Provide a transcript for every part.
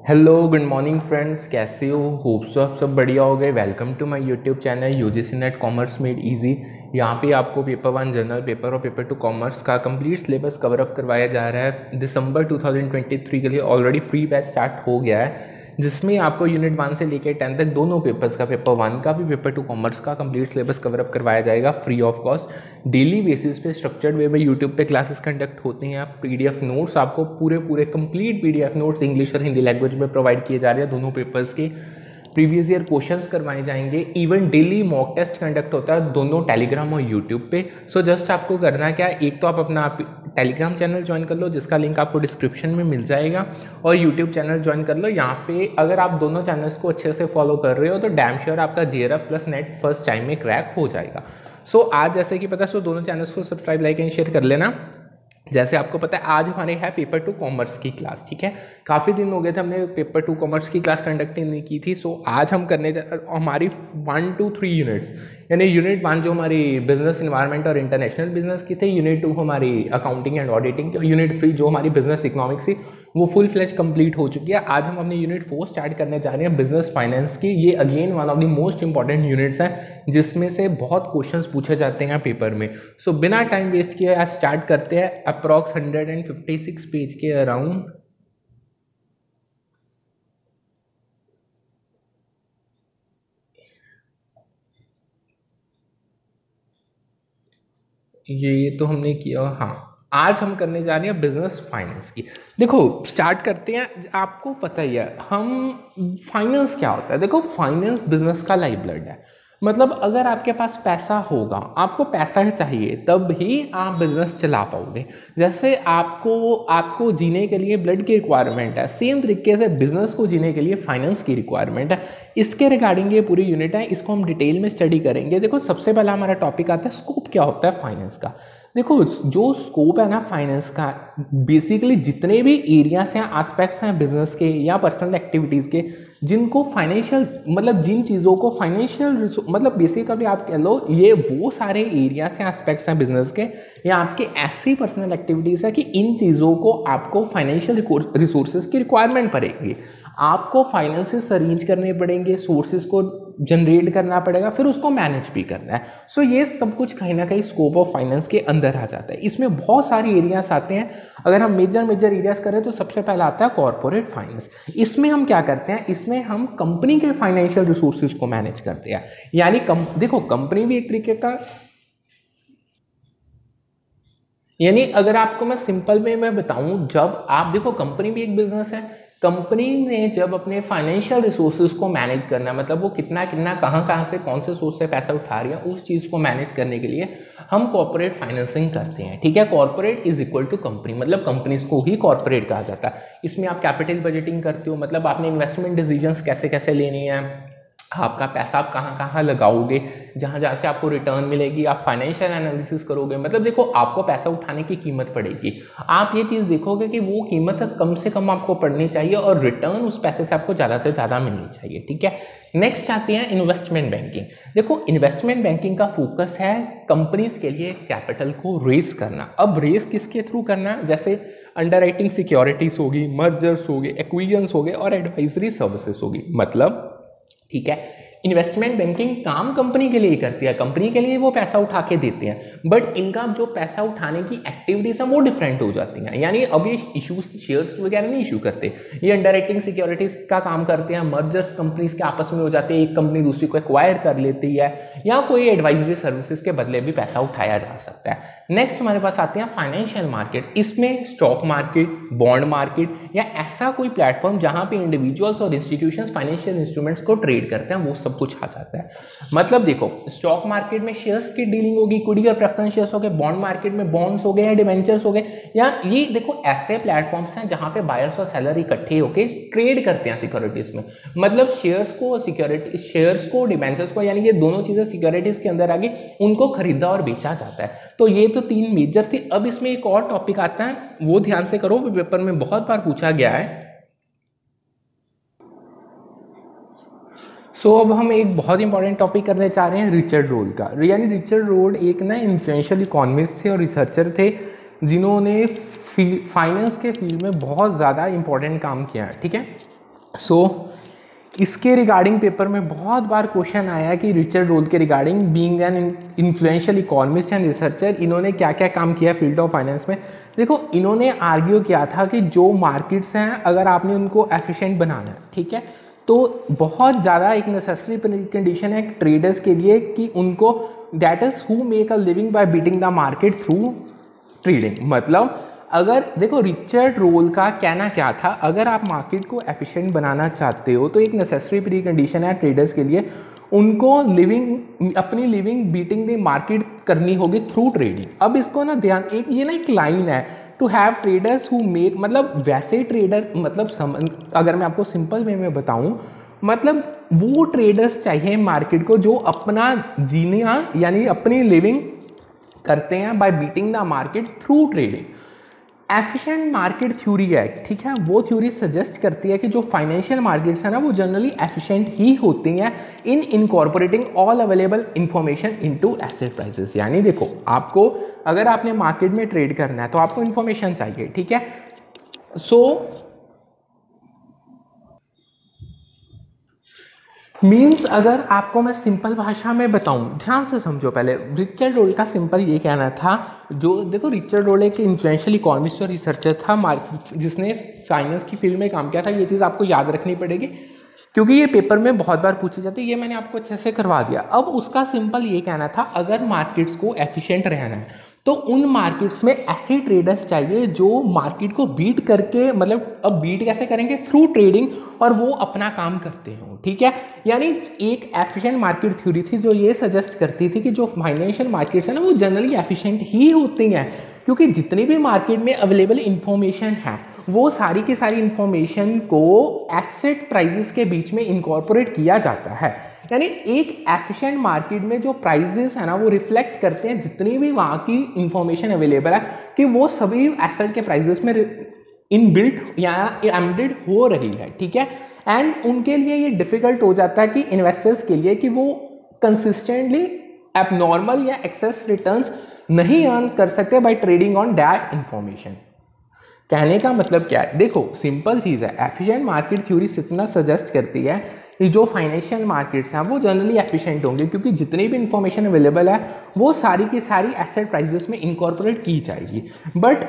Hello good morning friends, कैसे हो? Hope so आप सब बढ़िया हो गए। Welcome to my YouTube channel UGC NET commerce made easy. यहाँ पे आपको पेपर 1 जनरल पेपर और पेपर 2 कॉमर्स का कंप्लीट सिलेबस कवर अप करवाया जा रहा है। दिसंबर 2023 के लिए ऑलरेडी फ्री बैच स्टार्ट हो गया है, जिसमें आपको यूनिट 1 से लेकर 10 तक दोनों पेपर्स का, पेपर 1 का भी पेपर 2 कॉमर्स का कंप्लीट सिलेबस कवर अप करवाया जाएगा free of cost. Daily basis पे स्ट्रक्चर्ड वे में यूट्यूब पे क्लासेस कंडक्ट होती हैं। पीडीएफ नोट्स आपको पूरे कंप्लीट पीडीएफ नोट्स इंग्लिश और हिंदी लैंग्वेज में प्रोवाइड किए जा रहे हैं। दोनों पेपर्स के प्रीवियस ईयर क्वेश्चंस करवाए जाएंगे। Even daily mock test conduct होता है दोनों टेलीग्राम और यूट्यूब पे। सो जस्ट आपको करना क्या है, एक तो आप अपना टेलीग्राम चैनल ज्वाइन कर लो, जिसका लिंक आपको डिस्क्रिप्शन में मिल जाएगा, और यूट्यूब चैनल ज्वाइन कर लो। यहाँ पे अगर आप दोनों चैनल्स को अच्छे से फॉलो कर रहे हो तो डैम श्योर आपका JRF plus NET first time में क्रैक हो जाएगा। सो आज जैसे कि पता है, दोनों चैनल्स को सब्सक्राइब, लाइक एंड शेयर कर लेना। जैसे आपको पता है आज हमारे है पेपर 2 कॉमर्स की क्लास, ठीक है। काफ़ी दिन हो गए थे हमने पेपर 2 कॉमर्स की क्लास कंडक्ट नहीं की थी। सो आज हम करने हमारी 1 to 3 यूनिट्स, यानी यूनिट 1 जो हमारी बिजनेस इन्वायरमेंट और इंटरनेशनल बिजनेस की थी, यूनिट 2 हमारी अकाउंटिंग एंड ऑडिटिंग की, और यूनिट 3 जो हमारी बिजनेस इकोनॉमिक्स थी वो फुल फ्लेज कंप्लीट हो चुकी है। आज हम अपनी यूनिट 4 स्टार्ट करने जा रहे हैं, बिजनेस फाइनेंस की। ये again one of the most important units है, जिसमें से बहुत क्वेश्चंस पूछे जाते हैं पेपर में। सो बिना टाइम वेस्ट किए आज स्टार्ट करते हैं। अप्रॉक्स 156 पेज के अराउंड ये तो हमने किया। हाँ, आज हम करने जा रहे हैं बिजनेस फाइनेंस की। देखो स्टार्ट करते हैं। आपको पता ही है हम फाइनेंस क्या होता है। देखो फाइनेंस बिजनेस का लाइफ ब्लड है। मतलब अगर आपके पास पैसा होगा, आपको पैसा चाहिए, तब ही आप बिजनेस चला पाओगे। जैसे आपको जीने के लिए ब्लड की रिक्वायरमेंट है, सेम तरीके से बिजनेस को जीने के लिए फाइनेंस की रिक्वायरमेंट है। इसके रिगार्डिंग ये पूरी यूनिट है, इसको हम डिटेल में स्टडी करेंगे। देखो सबसे पहला हमारा टॉपिक आता है स्कोप क्या होता है फाइनेंस का। देखो जो स्कोप है ना फाइनेंस का, बेसिकली जितने भी एरियाज हैं, एस्पेक्ट्स हैं बिजनेस के या पर्सनल एक्टिविटीज़ के, जिनको फाइनेंशियल मतलब जिन चीज़ों को फाइनेंशियल मतलब बेसिकली आप कह लो ये वो सारे एरियाज हैं, एस्पेक्ट्स हैं बिजनेस के, या आपके ऐसी पर्सनल एक्टिविटीज़ है कि इन चीज़ों को आपको फाइनेंशियल रिसोर्सेज की रिक्वायरमेंट पड़ेगी। आपको फाइनेंसेस अरेंज करने पड़ेंगे, सोर्सेज को जनरेट करना पड़ेगा, फिर उसको मैनेज भी करना है। सो ये सब कुछ कहीं ना कहीं स्कोप ऑफ फाइनेंस के अंदर आ जाता है। इसमें बहुत सारे एरियाज आते हैं। अगर हम मेजर एरियाज करें तो सबसे पहला आता है कॉर्पोरेट फाइनेंस। इसमें हम क्या करते हैं, इसमें हम कंपनी के फाइनेंशियल रिसोर्सेज को मैनेज करते हैं। यानी देखो कंपनी भी एक तरीके का, यानी अगर आपको मैं सिंपल में मैं बताऊं, जब आप देखो कंपनी भी एक बिजनेस है। कंपनी ने जब अपने फाइनेंशियल रिसोर्सेज को मैनेज करना, मतलब वो कितना कहाँ से कौन से सोर्स से पैसा उठा रही है, उस चीज़ को मैनेज करने के लिए हम कॉर्पोरेट फाइनेंसिंग करते हैं, ठीक है। Corporate is equal to company, मतलब कंपनीज को ही कॉर्पोरेट कहा जाता है। इसमें आप कैपिटल बजटिंग करते हो, मतलब आपने इन्वेस्टमेंट डिसीजंस कैसे कैसे लेनी है, आपका पैसा आप कहाँ लगाओगे, जहाँ से आपको रिटर्न मिलेगी, आप फाइनेंशियल एनालिसिस करोगे। मतलब देखो आपको पैसा उठाने की कीमत पड़ेगी, आप ये चीज़ देखोगे कि वो कीमत कम से कम आपको पड़नी चाहिए और रिटर्न उस पैसे से आपको ज़्यादा से ज़्यादा मिलनी चाहिए, ठीक है। नेक्स्ट आती है इन्वेस्टमेंट बैंकिंग। देखो इन्वेस्टमेंट बैंकिंग का फोकस है कंपनीज के लिए कैपिटल को रेस करना। अब रेस किसके थ्रू करना, जैसे अंडरराइटिंग सिक्योरिटीज होगी, मर्जर्स हो गए, एक्विजन्स हो गए, और एडवाइजरी सर्विसेज होगी। मतलब ठीक है, इन्वेस्टमेंट बैंकिंग काम कंपनी के लिए ही करती है, कंपनी के लिए वो पैसा उठा के देते हैं, बट इनका जो पैसा उठाने की एक्टिविटीज है वो डिफरेंट हो जाती हैं। यानी अब ये इशूज शेयर्स वगैरह नहीं इशू करते, ये अंडरराइटिंग सिक्योरिटीज का काम करते हैं। मर्जर्स कंपनीज के आपस में हो जाते हैं, एक कंपनी दूसरी को एक्वायर कर लेती है, या कोई एडवाइजरी सर्विसेज के बदले भी पैसा उठाया जा सकता है। नेक्स्ट हमारे पास आते हैं फाइनेंशियल मार्केट। इसमें स्टॉक मार्केट, बॉन्ड मार्केट, या ऐसा कोई प्लेटफॉर्म जहां पे इंडिविजुअल्स और इंस्टीट्यूशंस फाइनेंशियल इंस्ट्रूमेंट्स को ट्रेड करते हैं, वो सब कुछ आ जाता है। मतलब देखो स्टॉक मार्केट में शेयर्स की डीलिंग होगी, इक्विटी और प्रेफरेंस शेयर्स हो गए, बॉन्ड मार्केट में बॉन्ड्स हो गए या डिवेंचर्स हो गए, या ये देखो ऐसे प्लेटफॉर्म्स हैं जहां पे बायर्स और सेलर इकट्ठे होकर ट्रेड करते हैं सिक्योरिटीज में। मतलब शेयर्स को डिवेंचर्स को, यानी ये दोनों चीजें सिक्योरिटीज के अंदर आ गई, उनको खरीदा और बेचा जाता है। तो ये तो 3 मेजर थी। अब इसमें एक और टॉपिक आता है, वो ध्यान से करो, पेपर में बहुत बार पूछा गया है। सो अब हम एक बहुत इंपॉर्टेंट टॉपिक करने चाह रहे हैं रिचर्ड रोल का। यानी रिचर्ड रोल एक ना इन्फ्लुएंशियल इकोनॉमिस्ट थे और रिसर्चर थे, जिन्होंने फाइनेंस के फील्ड में बहुत ज़्यादा इंपॉर्टेंट काम किया है, ठीक है। इसके रिगार्डिंग पेपर में बहुत बार क्वेश्चन आया कि रिचर्ड रोल के regarding being an influential economist and researcher इन्होंने क्या क्या काम किया फील्ड ऑफ फाइनेंस में। देखो, इन्होंने आर्ग्यू किया था कि जो मार्केट्स हैं अगर आपने उनको एफिशिएंट बनाना है, ठीक है, तो बहुत ज़्यादा एक नेसेसरी कंडीशन है ट्रेडर्स के लिए कि उनको that is who make a living by beating the market through trading. मतलब अगर देखो, रिचर्ड रोल का कहना क्या था, अगर आप मार्केट को एफिशिएंट बनाना चाहते हो तो एक नेसेसरी प्री कंडीशन है ट्रेडर्स के लिए, उनको अपनी लिविंग बीटिंग द मार्केट करनी होगी थ्रू ट्रेडिंग। अब इसको ना ध्यान, एक लाइन है, to have traders who make, मतलब वैसे ट्रेडर, मतलब अगर मैं आपको सिंपल वे में बताऊं, मतलब वो ट्रेडर्स चाहिए मार्केट को जो अपना जीना यानी अपनी लिविंग करते हैं by beating the market through trading. Efficient market theory है, ठीक है, वो थ्योरी सजेस्ट करती है कि जो फाइनेंशियल मार्केट्स है ना वो जनरली एफिशिएंट ही होती हैं in incorporating all available information into asset prices. यानी देखो, आपको अगर आपने मार्केट में ट्रेड करना है तो आपको इंफॉर्मेशन चाहिए, ठीक है। मीन्स अगर आपको मैं सिंपल भाषा में बताऊं, ध्यान से समझो, पहले रिचर्ड रोल का सिंपल ये कहना था, जो देखो रिचर्ड रोल एक इन्फ्लुएंशियल इकोनॉमिस्ट और रिसर्चर था जिसने फाइनेंस की फील्ड में काम किया था। ये चीज़ आपको याद रखनी पड़ेगी क्योंकि ये पेपर में बहुत बार पूछी जाती है। ये मैंने आपको अच्छे से करवा दिया। अब उसका सिंपल ये कहना था, अगर मार्केट्स को एफिशिएंट रहना है तो उन मार्केट्स में ऐसे ट्रेडर्स चाहिए जो मार्केट को बीट करके, मतलब अब बीट कैसे करेंगे, थ्रू ट्रेडिंग, और वो अपना काम करते हो, ठीक है। यानी एक एफिशिएंट मार्केट थ्योरी थी जो ये सजेस्ट करती थी कि जो फाइनेंशियल मार्केट्स है ना वो जनरली एफिशिएंट ही होती हैं, क्योंकि जितनी भी मार्केट में अवेलेबल इंफॉर्मेशन है वो सारी की सारी इंफॉर्मेशन को एसेट प्राइसेस के बीच में इनकॉर्पोरेट किया जाता है। यानी एक एफिशिएंट मार्केट में जो प्राइसेस है ना वो रिफ्लेक्ट करते हैं जितनी भी वहाँ की इंफॉर्मेशन अवेलेबल है कि वो सभी एसेट के प्राइसेस में इनबिल्ट या एम्बेडेड हो रही है, ठीक है। एंड उनके लिए ये डिफिकल्ट हो जाता है कि इन्वेस्टर्स के लिए कि वो कंसिस्टेंटली एबनॉर्मल या एक्सेस रिटर्न्स नहीं अर्न कर सकते by trading on that information. कहने का मतलब क्या है, देखो सिंपल चीज़ है, एफिशिएंट मार्केट थ्योरी इतना सजेस्ट करती है कि जो फाइनेंशियल मार्केट्स हैं वो जनरली एफिशिएंट होंगे क्योंकि जितनी भी इंफॉर्मेशन अवेलेबल है वो सारी की सारी एसेट प्राइसेस में इनकॉर्पोरेट की जाएगी। बट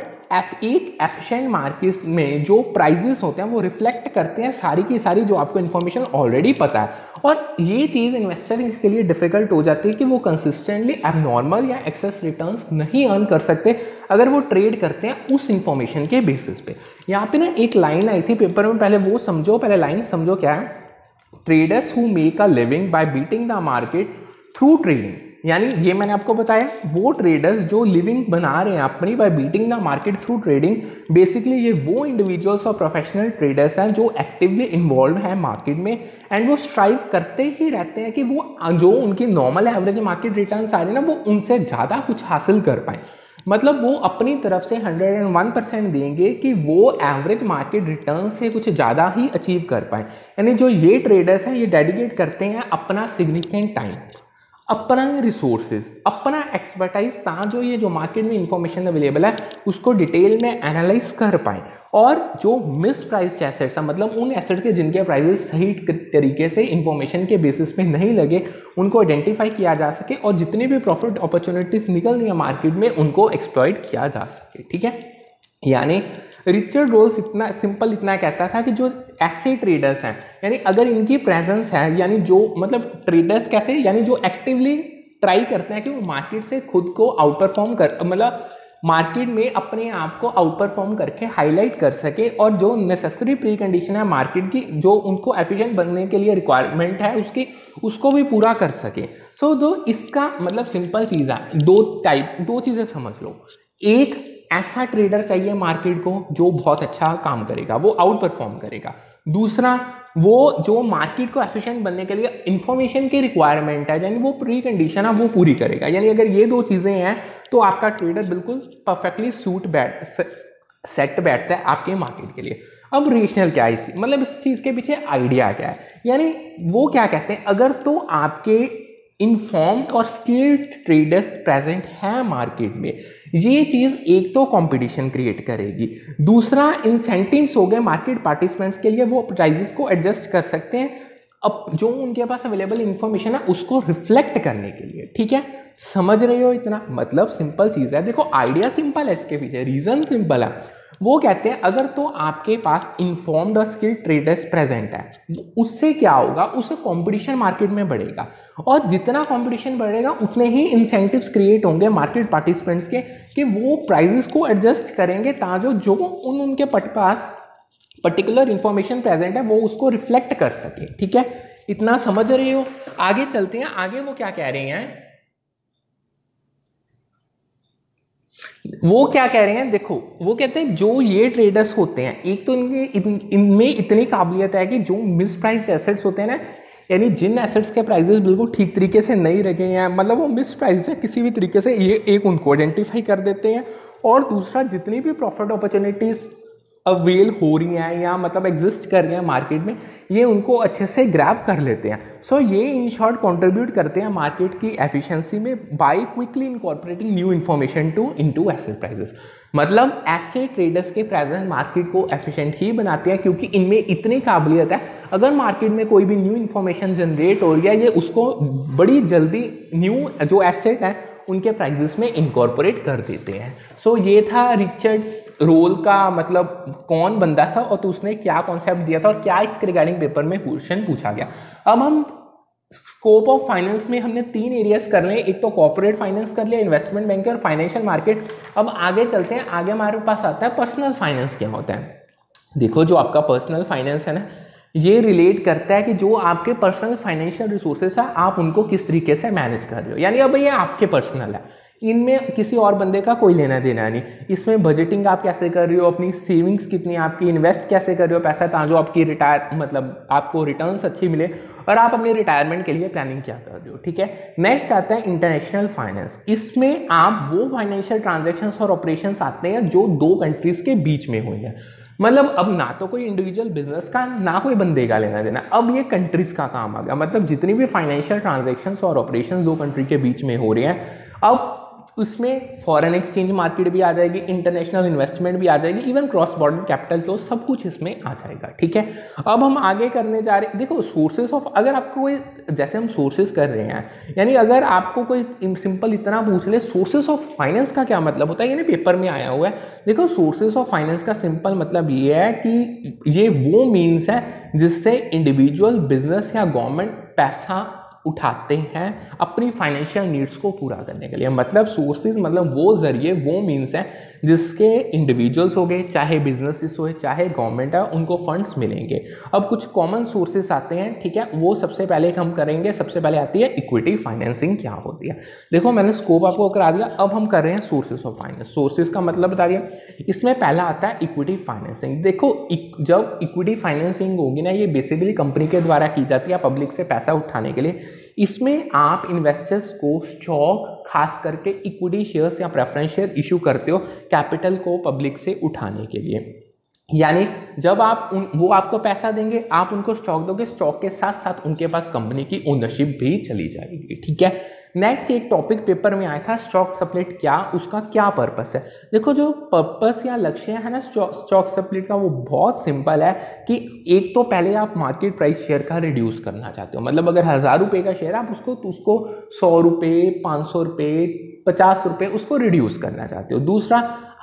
एक एफिशिएंट मार्केट में जो प्राइसेस होते हैं वो रिफ्लेक्ट करते हैं सारी की सारी जो आपको इन्फॉर्मेशन ऑलरेडी पता है, और ये चीज़ इन्वेस्टर के लिए डिफिकल्ट हो जाती है कि वो कंसिस्टेंटली एबनॉर्मल या एक्सेस रिटर्न्स नहीं अर्न कर सकते अगर वो ट्रेड करते हैं उस इंफॉर्मेशन के बेसिस पे। यहाँ पे ना एक लाइन आई थी पेपर में, पहले वो समझो, पहले लाइन समझो क्या है, traders who make a living by beating the market through trading. यानी ये मैंने आपको बताया, वो ट्रेडर्स जो लिविंग बना रहे हैं अपनी by beating the market through trading, basically ये वो इंडिविजुअल्स और प्रोफेशनल ट्रेडर्स हैं जो एक्टिवली इन्वॉल्व हैं मार्केट में, एंड वो स्ट्राइव करते ही रहते हैं कि वो जो उनकी नॉर्मल एवरेज मार्केट रिटर्न्स आ रहे हैं ना वो उनसे ज़्यादा कुछ हासिल कर पाएँ। मतलब वो अपनी तरफ से 101% देंगे कि वो एवरेज मार्केट रिटर्न से कुछ ज़्यादा ही अचीव कर पाए। यानी जो ये ट्रेडर्स हैं ये डेडिकेट करते हैं अपना सिग्निफिकेंट टाइम, अपना रिसोर्सेज, अपना एक्सपर्टाइज, ताकि जो ये जो मार्केट में इंफॉर्मेशन अवेलेबल है उसको डिटेल में एनालाइज कर पाएँ, और जो मिस प्राइस एसेट्स हैं, मतलब उन एसेट्स के जिनके प्राइसेस सही तरीके से इंफॉर्मेशन के बेसिस पे नहीं लगे उनको आइडेंटिफाई किया जा सके, और जितनी भी प्रॉफिट अपॉर्चुनिटीज निकल रही है मार्केट में उनको एक्सप्लॉइट किया जा सके, ठीक है। यानी रिचर्ड रोल्स इतना सिंपल इतना कहता था कि जो ऐसे ट्रेडर्स हैं, यानी अगर इनकी प्रेजेंस है, यानी जो मतलब ट्रेडर्स कैसे, यानी जो एक्टिवली ट्राई करते हैं कि वो मार्केट से खुद को आउट परफॉर्म कर, मतलब मार्केट में अपने आप को आउट परफॉर्म करके हाईलाइट कर सके, और जो नेसेसरी प्री कंडीशन है मार्केट की जो उनको एफिशिएंट बनने के लिए रिक्वायरमेंट है उसको भी पूरा कर सके। सो दो इसका मतलब सिंपल चीज़ है, दो चीज़ें समझ लो। एक ऐसा ट्रेडर चाहिए मार्केट को जो बहुत अच्छा काम करेगा, वो आउट परफॉर्म करेगा। दूसरा, वो जो मार्केट को एफिशिएंट बनने के लिए इंफॉर्मेशन की रिक्वायरमेंट है, यानी वो प्री कंडीशन है वो पूरी करेगा। यानी अगर ये दो चीज़ें हैं तो आपका ट्रेडर बिल्कुल परफेक्टली सेट बैठता है आपके मार्केट के लिए। अब रेशनल क्या है, मतलब इस चीज़ के पीछे आइडिया क्या है, यानी वो क्या कहते हैं, अगर तो आपके इन्फॉर्म्ड और स्किल्ड ट्रेडर्स प्रेजेंट हैं मार्केट में, ये चीज़ एक तो कंपटीशन क्रिएट करेगी, दूसरा इंसेंटिव्स हो गए मार्केट पार्टिसिपेंट्स के लिए, वो प्राइजेस को एडजस्ट कर सकते हैं अब जो उनके पास अवेलेबल इंफॉर्मेशन है उसको रिफ्लेक्ट करने के लिए। ठीक है, समझ रहे हो इतना? मतलब सिंपल चीज़ है, देखो आइडिया सिंपल है, इसके पीछे रीजन सिंपल है। वो कहते हैं अगर तो आपके पास इन्फॉर्म्ड और स्किल्ड ट्रेडर्स प्रेजेंट है, उससे क्या होगा, उससे कंपटीशन मार्केट में बढ़ेगा, और जितना कंपटीशन बढ़ेगा उतने ही इंसेंटिव्स क्रिएट होंगे मार्केट पार्टिसिपेंट्स के कि वो प्राइजेस को एडजस्ट करेंगे ताकि जो उनके पास पर्टिकुलर इंफॉर्मेशन प्रेजेंट है वो उसको रिफ्लेक्ट कर सके। ठीक है, इतना समझ रहे हो? आगे चलते हैं, आगे वो क्या कह रहे हैं, वो क्या कह रहे हैं, देखो वो कहते हैं जो ये ट्रेडर्स होते हैं, एक तो इनमें इतनी काबिलियत है कि जो मिस प्राइस एसेट्स होते हैं ना, यानी जिन एसेट्स के प्राइसेस बिल्कुल ठीक तरीके से नहीं रखे हैं, मतलब वो मिस प्राइस है किसी भी तरीके से, ये एक उनको आइडेंटिफाई कर देते हैं, और दूसरा जितनी भी प्रॉफिट अपॉर्चुनिटीज अवेल हो रही हैं या मतलब एग्जिस्ट कर रही हैं मार्केट में, ये उनको अच्छे से ग्रैब कर लेते हैं। सो ये इन शॉर्ट कंट्रीब्यूट करते हैं मार्केट की एफिशिएंसी में by quickly incorporating new information into asset prices. मतलब ऐसे ट्रेडर्स के प्रेजेंट मार्केट को एफिशिएंट ही बनाते हैं क्योंकि इनमें इतनी काबिलियत है, अगर मार्केट में कोई भी न्यू इन्फॉर्मेशन जनरेट हो रही है, ये उसको बड़ी जल्दी न्यू जो एसेट है उनके प्राइजेस में इनकॉर्पोरेट कर देते हैं। सो ये था रिचर्ड रोल का मतलब कौन बंदा था और तो उसने क्या कॉन्सेप्ट दिया था और क्या इसके रिगार्डिंग पेपर में क्वेश्चन पूछा गया। अब हम स्कोप ऑफ फाइनेंस में हमने 3 एरियाज कर लिए, एक तो कॉर्पोरेट फाइनेंस कर लिया, इन्वेस्टमेंट बैंकिंग और फाइनेंशियल मार्केट। अब आगे चलते हैं, आगे हमारे पास आता है पर्सनल फाइनेंस क्या होता है। देखो जो आपका पर्सनल फाइनेंस है ना, ये रिलेट करता है कि जो आपके पर्सनल फाइनेंशियल रिसोर्सेस है आप उनको किस तरीके से मैनेज कर रहे हो, यानी अब ये आपके पर्सनल है, इनमें किसी और बंदे का कोई लेना देना नहीं। इसमें बजटिंग आप कैसे कर रहे हो, अपनी सेविंग्स कितनी आपकी, इन्वेस्ट कैसे कर रहे हो पैसा ताकि जो आपकी मतलब आपको रिटर्न्स अच्छी मिले और आप अपने रिटायरमेंट के लिए प्लानिंग क्या कर रहे हो। ठीक है, नेक्स्ट आता है इंटरनेशनल फाइनेंस। इसमें आप वो फाइनेंशियल ट्रांजैक्शंस और ऑपरेशंस आते हैं जो 2 कंट्रीज के बीच में हुई हैं, मतलब अब ना तो कोई इंडिविजुअल बिजनेस का ना कोई बंदे का लेना देना, अब ये कंट्रीज का काम आ गया। मतलब जितनी भी फाइनेंशियल ट्रांजैक्शंस और ऑपरेशंस 2 कंट्री के बीच में हो रहे हैं, अब उसमें फॉरेन एक्सचेंज मार्केट भी आ जाएगी, इंटरनेशनल इन्वेस्टमेंट भी आ जाएगी, even cross border capital flow सब कुछ इसमें आ जाएगा। ठीक है, अब हम आगे करने जा रहे हैं, देखो सोर्सेज ऑफ, अगर आपको कोई, जैसे हम सोर्सेज कर रहे हैं, यानी अगर आपको कोई सिंपल इतना पूछ ले सोर्सेज ऑफ फाइनेंस का क्या मतलब होता है, यानी पेपर में आया हुआ है। देखो सोर्सेज ऑफ फाइनेंस का सिंपल मतलब ये है कि ये वो मीन्स है जिससे इंडिविजुअल, बिजनेस या गवर्नमेंट पैसा उठाते हैं अपनी फाइनेंशियल नीड्स को पूरा करने के लिए। मतलब सोर्सेज मतलब वो जरिए, वो मीन्स हैं जिसके इंडिविजुअल्स हो गए, चाहे बिजनेसेस हो, चाहे गवर्नमेंट है, उनको फंड्स मिलेंगे। अब कुछ कॉमन सोर्सेज आते हैं, ठीक है, वो सबसे पहले हम करेंगे। सबसे पहले आती है इक्विटी फाइनेंसिंग क्या होती है। देखो मैंने स्कोप आपको करा दिया, अब हम कर रहे हैं सोर्सेज ऑफ फाइनेंस। सोर्सेज का मतलब बता दिया, इसमें पहला आता है इक्विटी फाइनेंसिंग। देखो जब इक्विटी फाइनेंसिंग होगी ना, ये बेसिकली कंपनी के द्वारा की जाती है पब्लिक से पैसा उठाने के लिए। इसमें आप इन्वेस्टर्स को स्टॉक, खास करके इक्विटी शेयर्स या प्रेफरेंस शेयर इशू करते हो कैपिटल को पब्लिक से उठाने के लिए। यानी जब आप वो आपको पैसा देंगे, आप उनको स्टॉक दोगे, स्टॉक के साथ साथ उनके पास कंपनी की ओनरशिप भी चली जाएगी। ठीक है, नेक्स्ट एक टॉपिक पेपर में आया था स्टॉक स्प्लिट, क्या उसका क्या पर्पस है। देखो जो पर्पस या लक्ष्य है ना स्टॉक स्प्लिट का, वो बहुत सिंपल है कि एक तो पहले आप मार्केट प्राइस शेयर का रिड्यूस करना चाहते हो, मतलब अगर 1000 रुपये का शेयर आप उसको 100 रुपये, 500 रुपये, 50 रुपये उसको रिड्यूस करना चाहते हो। दूसरा,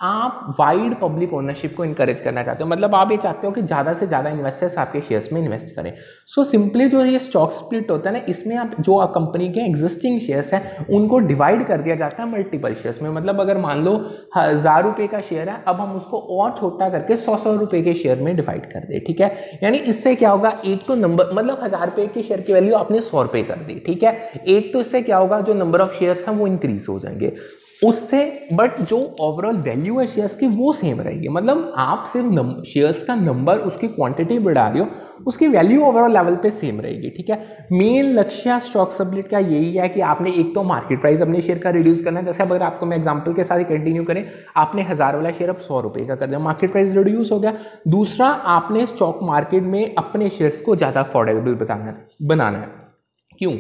आप वाइड पब्लिक ओनरशिप को इनकरेज करना चाहते हो, मतलब आप ये चाहते हो कि ज़्यादा से ज़्यादा इन्वेस्टर्स आपके शेयर्स में इन्वेस्ट करें। सो सिंपली जो ये स्टॉक स्प्लिट होता है ना, इसमें आप जो कंपनी के एग्जिस्टिंग शेयर्स हैं उनको डिवाइड कर दिया जाता है मल्टीपल शेयर्स में। मतलब अगर मान लो 1000 रुपये का शेयर है, अब हम उसको और छोटा करके 100 रुपये के शेयर में डिवाइड कर दे। ठीक है, यानी इससे क्या होगा, एक तो नंबर, मतलब 1000 रुपये के शेयर की वैल्यू आपने 100 रुपये कर दी। ठीक है, एक तो इससे क्या होगा, जो नंबर ऑफ शेयर्स हैं वो इंक्रीज हो जाएंगे उससे, बट जो ओवरऑल वैल्यू है शेयर्स की वो सेम रहेगी। मतलब आप सिर्फ शेयर्स का नंबर, उसकी क्वांटिटी बढ़ा रहे हो, उसकी वैल्यू ओवरऑल लेवल पे सेम रहेगी। ठीक है, मेन लक्ष्य स्टॉक स्प्लिट का यही है कि आपने एक तो मार्केट प्राइस अपने शेयर का रिड्यूस करना है। जैसे अगर आपको मैं एग्जांपल के साथ ही कंटिन्यू करें, आपने 1000 वाला शेयर अब 100 रुपये का कर दिया, मार्केट प्राइस रिड्यूस हो गया। दूसरा, आपने स्टॉक मार्केट में अपने शेयर्स को ज़्यादा अफोर्डेबल बनाना है। क्यों?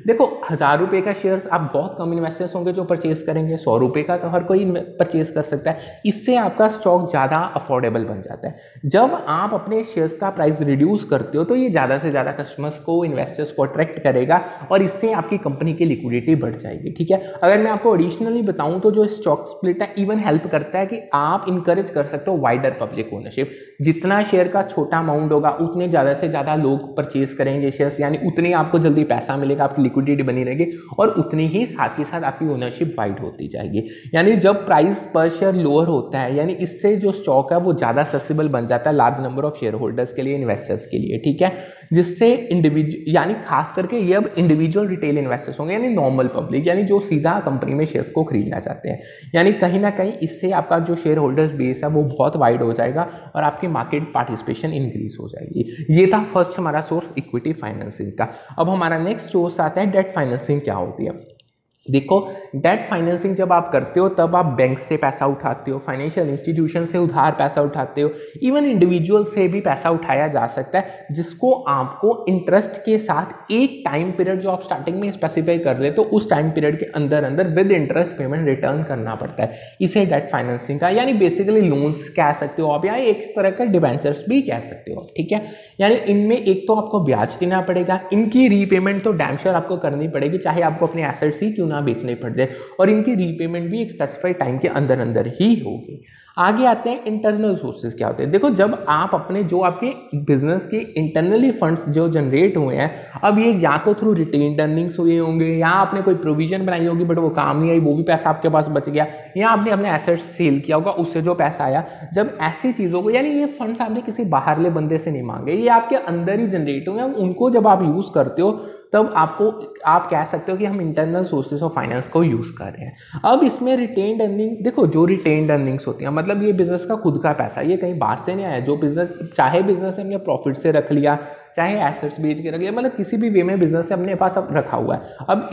देखो 1000 रुपये का शेयर्स आप बहुत कम इन्वेस्टर्स होंगे जो परचेज करेंगे, 100 रुपये का तो हर कोई परचेज कर सकता है। इससे आपका स्टॉक ज़्यादा अफोर्डेबल बन जाता है। जब आप अपने शेयर्स का प्राइस रिड्यूस करते हो तो ये ज़्यादा से ज़्यादा कस्टमर्स को, इन्वेस्टर्स को अट्रैक्ट करेगा और इससे आपकी कंपनी की लिक्विडिटी बढ़ जाएगी। ठीक है, अगर मैं आपको एडिशनली बताऊं तो जो स्टॉक स्प्लिट है इवन हेल्प करता है कि आप इंकरेज कर सकते हो वाइडर पब्लिक ओनरशिप। जितना शेयर का छोटा अमाउंट होगा उतने ज़्यादा से ज़्यादा लोग परचेज करेंगे शेयर्स, यानी उतनी आपको जल्दी पैसा मिलेगा, आपकी लिक्विडिटी बनी रहेगी और उतनी ही साथ आपकी ओनरशिप वाइड होती जाएगी। यानी जब प्राइस पर शेयर लोअर होता है, यानी इससे जो स्टॉक है वो ज़्यादा सस्टेबल बन जाता है large number of shareholders के लिए, इन्वेस्टर्स के लिए। ठीक है, जिससे इंडिविजुअल यानी खास करके ये अब इंडिविजुअल रिटेल इन्वेस्टर्स होंगे, यानी नॉर्मल पब्लिक, यानी जो सीधा कंपनी में शेयर्स को खरीदना चाहते हैं। यानी कहीं ना कहीं इससे आपका जो शेयर होल्डर्स बेस है वो बहुत वाइड हो जाएगा और आपकी मार्केट पार्टिसिपेशन इंक्रीज हो जाएगी। ये था फर्स्ट हमारा सोर्स इक्विटी फाइनेंसिंग का। अब हमारा नेक्स्ट सोर्स आता है डेट फाइनेंसिंग क्या होती है। देखो, डेट फाइनेंसिंग जब आप करते हो तब आप बैंक से पैसा उठाते हो, फाइनेंशियल इंस्टीट्यूशन से उधार पैसा उठाते हो, इवन इंडिविजुअल से भी पैसा उठाया जा सकता है, जिसको आपको इंटरेस्ट के साथ एक टाइम पीरियड जो आप स्टार्टिंग में स्पेसिफाई कर रहे हो तो उस टाइम पीरियड के अंदर अंदर विद इंटरेस्ट पेमेंट रिटर्न करना पड़ता है। इसे डेट फाइनेंसिंग का यानी बेसिकली लोन्स कह सकते हो आप, या एक तरह का डिबेंचर्स भी कह सकते हो। ठीक है, यानी इनमें एक तो आपको ब्याज देना पड़ेगा, इनकी रीपेमेंट तो डैम श्योर आपको करनी पड़ेगी, चाहे आपको अपने एसेट्स ही क्यों ना बेचने पड़ जाए, और इनकी रीपेमेंट भी एक स्पेसिफाइड टाइम के अंदर अंदर ही होगी। आगे आते हैं इंटरनल सोर्सेज क्या होते हैं। देखो, जब आप अपने जो आपके बिजनेस के इंटरनली फंड्स जो जनरेट हुए हैं, अब ये या तो थ्रू रिटेन्ड अर्निंग्स हुए होंगे, या आपने कोई प्रोविजन बनाई होगी बट वो काम नहीं आई, वो भी पैसा आपके पास बच गया, या आपने अपने एसेट्स सेल किया होगा उससे जो पैसा आया। जब ऐसी चीज़ों को, यानी ये फंड्स आपने किसी बाहरले बंदे से नहीं मांगे, ये आपके अंदर ही जनरेट हुए हैं, उनको जब आप यूज़ करते हो तब आप कह सकते हो कि हम इंटरनल सोर्सेज ऑफ फाइनेंस को यूज़ कर रहे हैं। अब इसमें रिटेन्ड अर्निंग, देखो जो रिटेन्ड अर्निंग्स होती हैं, मतलब ये बिजनेस का खुद का पैसा, ये कहीं बाहर से नहीं आया। जो बिजनेस, चाहे बिजनेस ने अपने प्रॉफिट से रख लिया, चाहे एसेट्स बेच के रख लिया, मतलब किसी भी वे में बिजनेस ने अपने पास अब रखा हुआ है। अब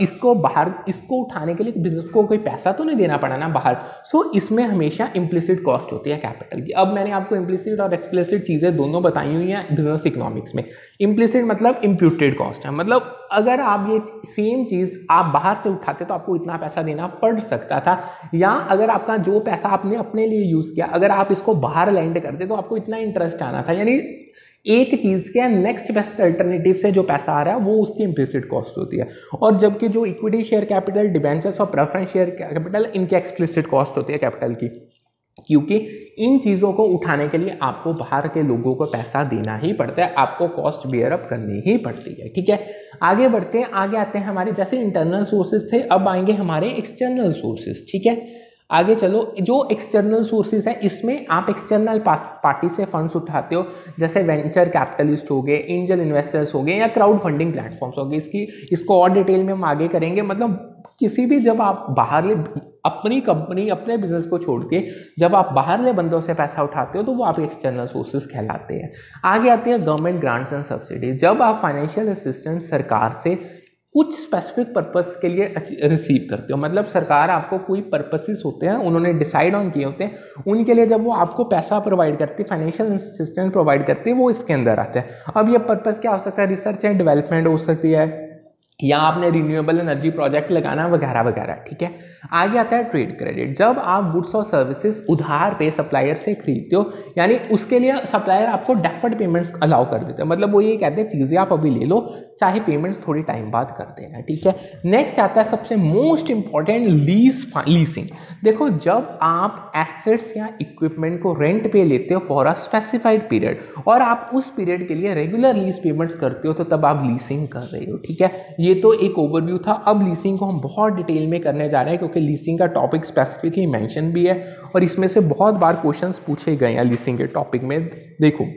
इसको उठाने के लिए बिजनेस को कोई पैसा तो नहीं देना पड़ा ना बाहर। सो इसमें हमेशा इम्प्लिसिट कॉस्ट होती है कैपिटल की। अब मैंने आपको इम्प्लिसिट और एक्सप्लिसिट चीज़ें दोनों बताई हुई हैं बिजनेस इकोनॉमिक्स में। इम्प्लिसिट मतलब इम्प्यूटेड कॉस्ट है, मतलब अगर आप ये सेम चीज़ आप बाहर से उठाते तो आपको इतना पैसा देना पड़ सकता था, या अगर आपका जो पैसा आपने अपने लिए यूज़ किया, अगर आप इसको बाहर लैंड करते तो आपको इतना इंटरेस्ट आना था। यानी एक चीज़ के नेक्स्ट बेस्ट अल्टरनेटिव से जो पैसा आ रहा है वो उसकी इम्प्लिसिट कॉस्ट होती है। और जबकि जो इक्विटी शेयर कैपिटल, डिबेंचर्स और प्रेफरेंस शेयर कैपिटल, इनकी एक्सप्लिसिट कॉस्ट होती है कैपिटल की, क्योंकि इन चीज़ों को उठाने के लिए आपको बाहर के लोगों को पैसा देना ही पड़ता है, आपको कॉस्ट बियर अप करनी ही पड़ती है। ठीक है, आगे बढ़ते हैं। आगे आते हैं हमारे, जैसे इंटरनल सोर्सेज थे, अब आएंगे हमारे एक्सटर्नल सोर्सेज। ठीक है, आगे चलो। जो एक्सटर्नल सोर्सेज है इसमें आप एक्सटर्नल पार्टी से फंड्स उठाते हो, जैसे वेंचर कैपिटलिस्ट हो गए, एंजल इन्वेस्टर्स हो गए, या क्राउड फंडिंग प्लेटफॉर्म्स हो गए। इसको और डिटेल में हम आगे करेंगे। मतलब किसी भी, जब आप बाहरले, अपनी कंपनी, अपने बिजनेस को छोड़ के जब आप बाहरले बंदों से पैसा उठाते हो तो वो आप एक्सटर्नल सोर्सेज कहलाते हैं। आगे आते हैं गवर्नमेंट ग्रांट्स एंड सब्सिडीज। जब आप फाइनेंशियल असिस्टेंस सरकार से कुछ स्पेसिफिक पर्पस के लिए रिसीव करते हो, मतलब सरकार आपको कोई पर्पसेस होते हैं, उन्होंने डिसाइड ऑन किए होते हैं, उनके लिए जब वो आपको पैसा प्रोवाइड करती है, फाइनेंशियल असिस्टेंस प्रोवाइड करती है, वो इसके अंदर आता है। अब ये पर्पस क्या हो सकता है? रिसर्च एंड डेवलपमेंट हो सकती है, या आपने रिन्यूएबल एनर्जी प्रोजेक्ट लगाना वगैरह वगैरह। ठीक है, आगे आता है ट्रेड क्रेडिट। जब आप गुड्स और सर्विसेज उधार पे सप्लायर से खरीदते हो, यानी उसके लिए सप्लायर आपको डेफर्ड पेमेंट्स अलाउ कर देते हैं, मतलब वो ये कहते हैं चीज़ें आप अभी ले लो, चाहे पेमेंट्स थोड़ी टाइम बाद कर देना। ठीक है, नेक्स्ट आता है सबसे मोस्ट इंपॉर्टेंट, लीजिंग। देखो, जब आप एसेट्स या इक्विपमेंट को रेंट पे लेते हो फॉर अ स्पेसिफाइड पीरियड और आप उस पीरियड के लिए रेगुलर लीज पेमेंट्स करते हो, तो तब आप लीजिंग कर रहे हो। ठीक है, ये तो एक ओवरव्यू था। अब लीजिंग को हम बहुत डिटेल में करने जा रहे हैं, क्योंकि लीजिंग का टॉपिक स्पेसिफिकली मेंशन भी है और इसमें से बहुत बार क्वेश्चंस पूछे गए हैं लीजिंग के टॉपिक में। देखो,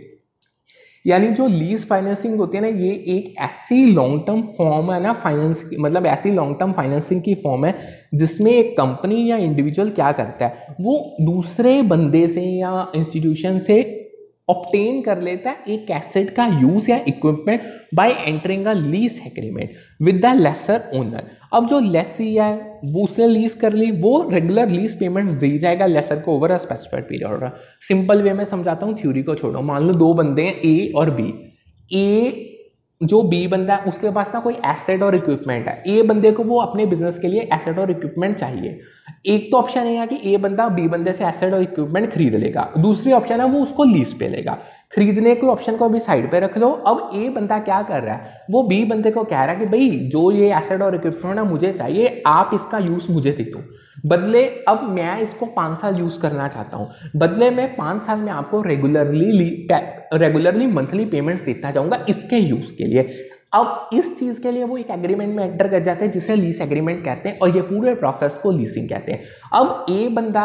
यानी जो लीज फाइनेंसिंग होती है ना, ये एक ऐसी लॉन्ग टर्म फॉर्म है ना फाइनेंस की, मतलब ऐसी लॉन्ग टर्म फाइनेंसिंग की फॉर्म है जिसमें एक कंपनी या इंडिविजुअल क्या करता है, वो दूसरे बंदे से या इंस्टीट्यूशन से ऑब्टेन कर लेता है एक एसेट का यूज या equipment by entering a lease agreement with the lessor owner. अब जो लेसी है वो उसने लीज कर ली, वो रेगुलर लीज पेमेंट्स दी जाएगा लेसर को over a specified period. Simple way में समझाता हूँ, थ्योरी को छोड़ो। मान लो दो बंदे हैं, ए और बी। ए जो बी बंदा है उसके पास ना कोई एसेट और इक्विपमेंट है, ए बंदे को वो अपने बिजनेस के लिए एसेट और इक्विपमेंट चाहिए। एक तो ऑप्शन है कि ए बंदा बी बंदे से एसेट और इक्विपमेंट खरीद लेगा, दूसरी ऑप्शन है वो उसको लीज पे लेगा। खरीदने के ऑप्शन को भी साइड पे रख लो। अब ए बंदा क्या कर रहा है, वो बी बंदे को कह रहा है कि भाई जो ये एसेट और इक्विपमेंट है मुझे चाहिए, आप इसका यूज मुझे दे दो, बदले अब मैं इसको 5 साल यूज करना चाहता हूँ, बदले में 5 साल में आपको रेगुलरली मंथली पेमेंट्स देता जाऊंगा इसके यूज के लिए। अब इस चीज के लिए वो एक एग्रीमेंट में एंटर कर जाते हैं जिसे लीज एग्रीमेंट कहते हैं, और ये पूरे प्रोसेस को लीजिंग कहते हैं। अब ए बंदा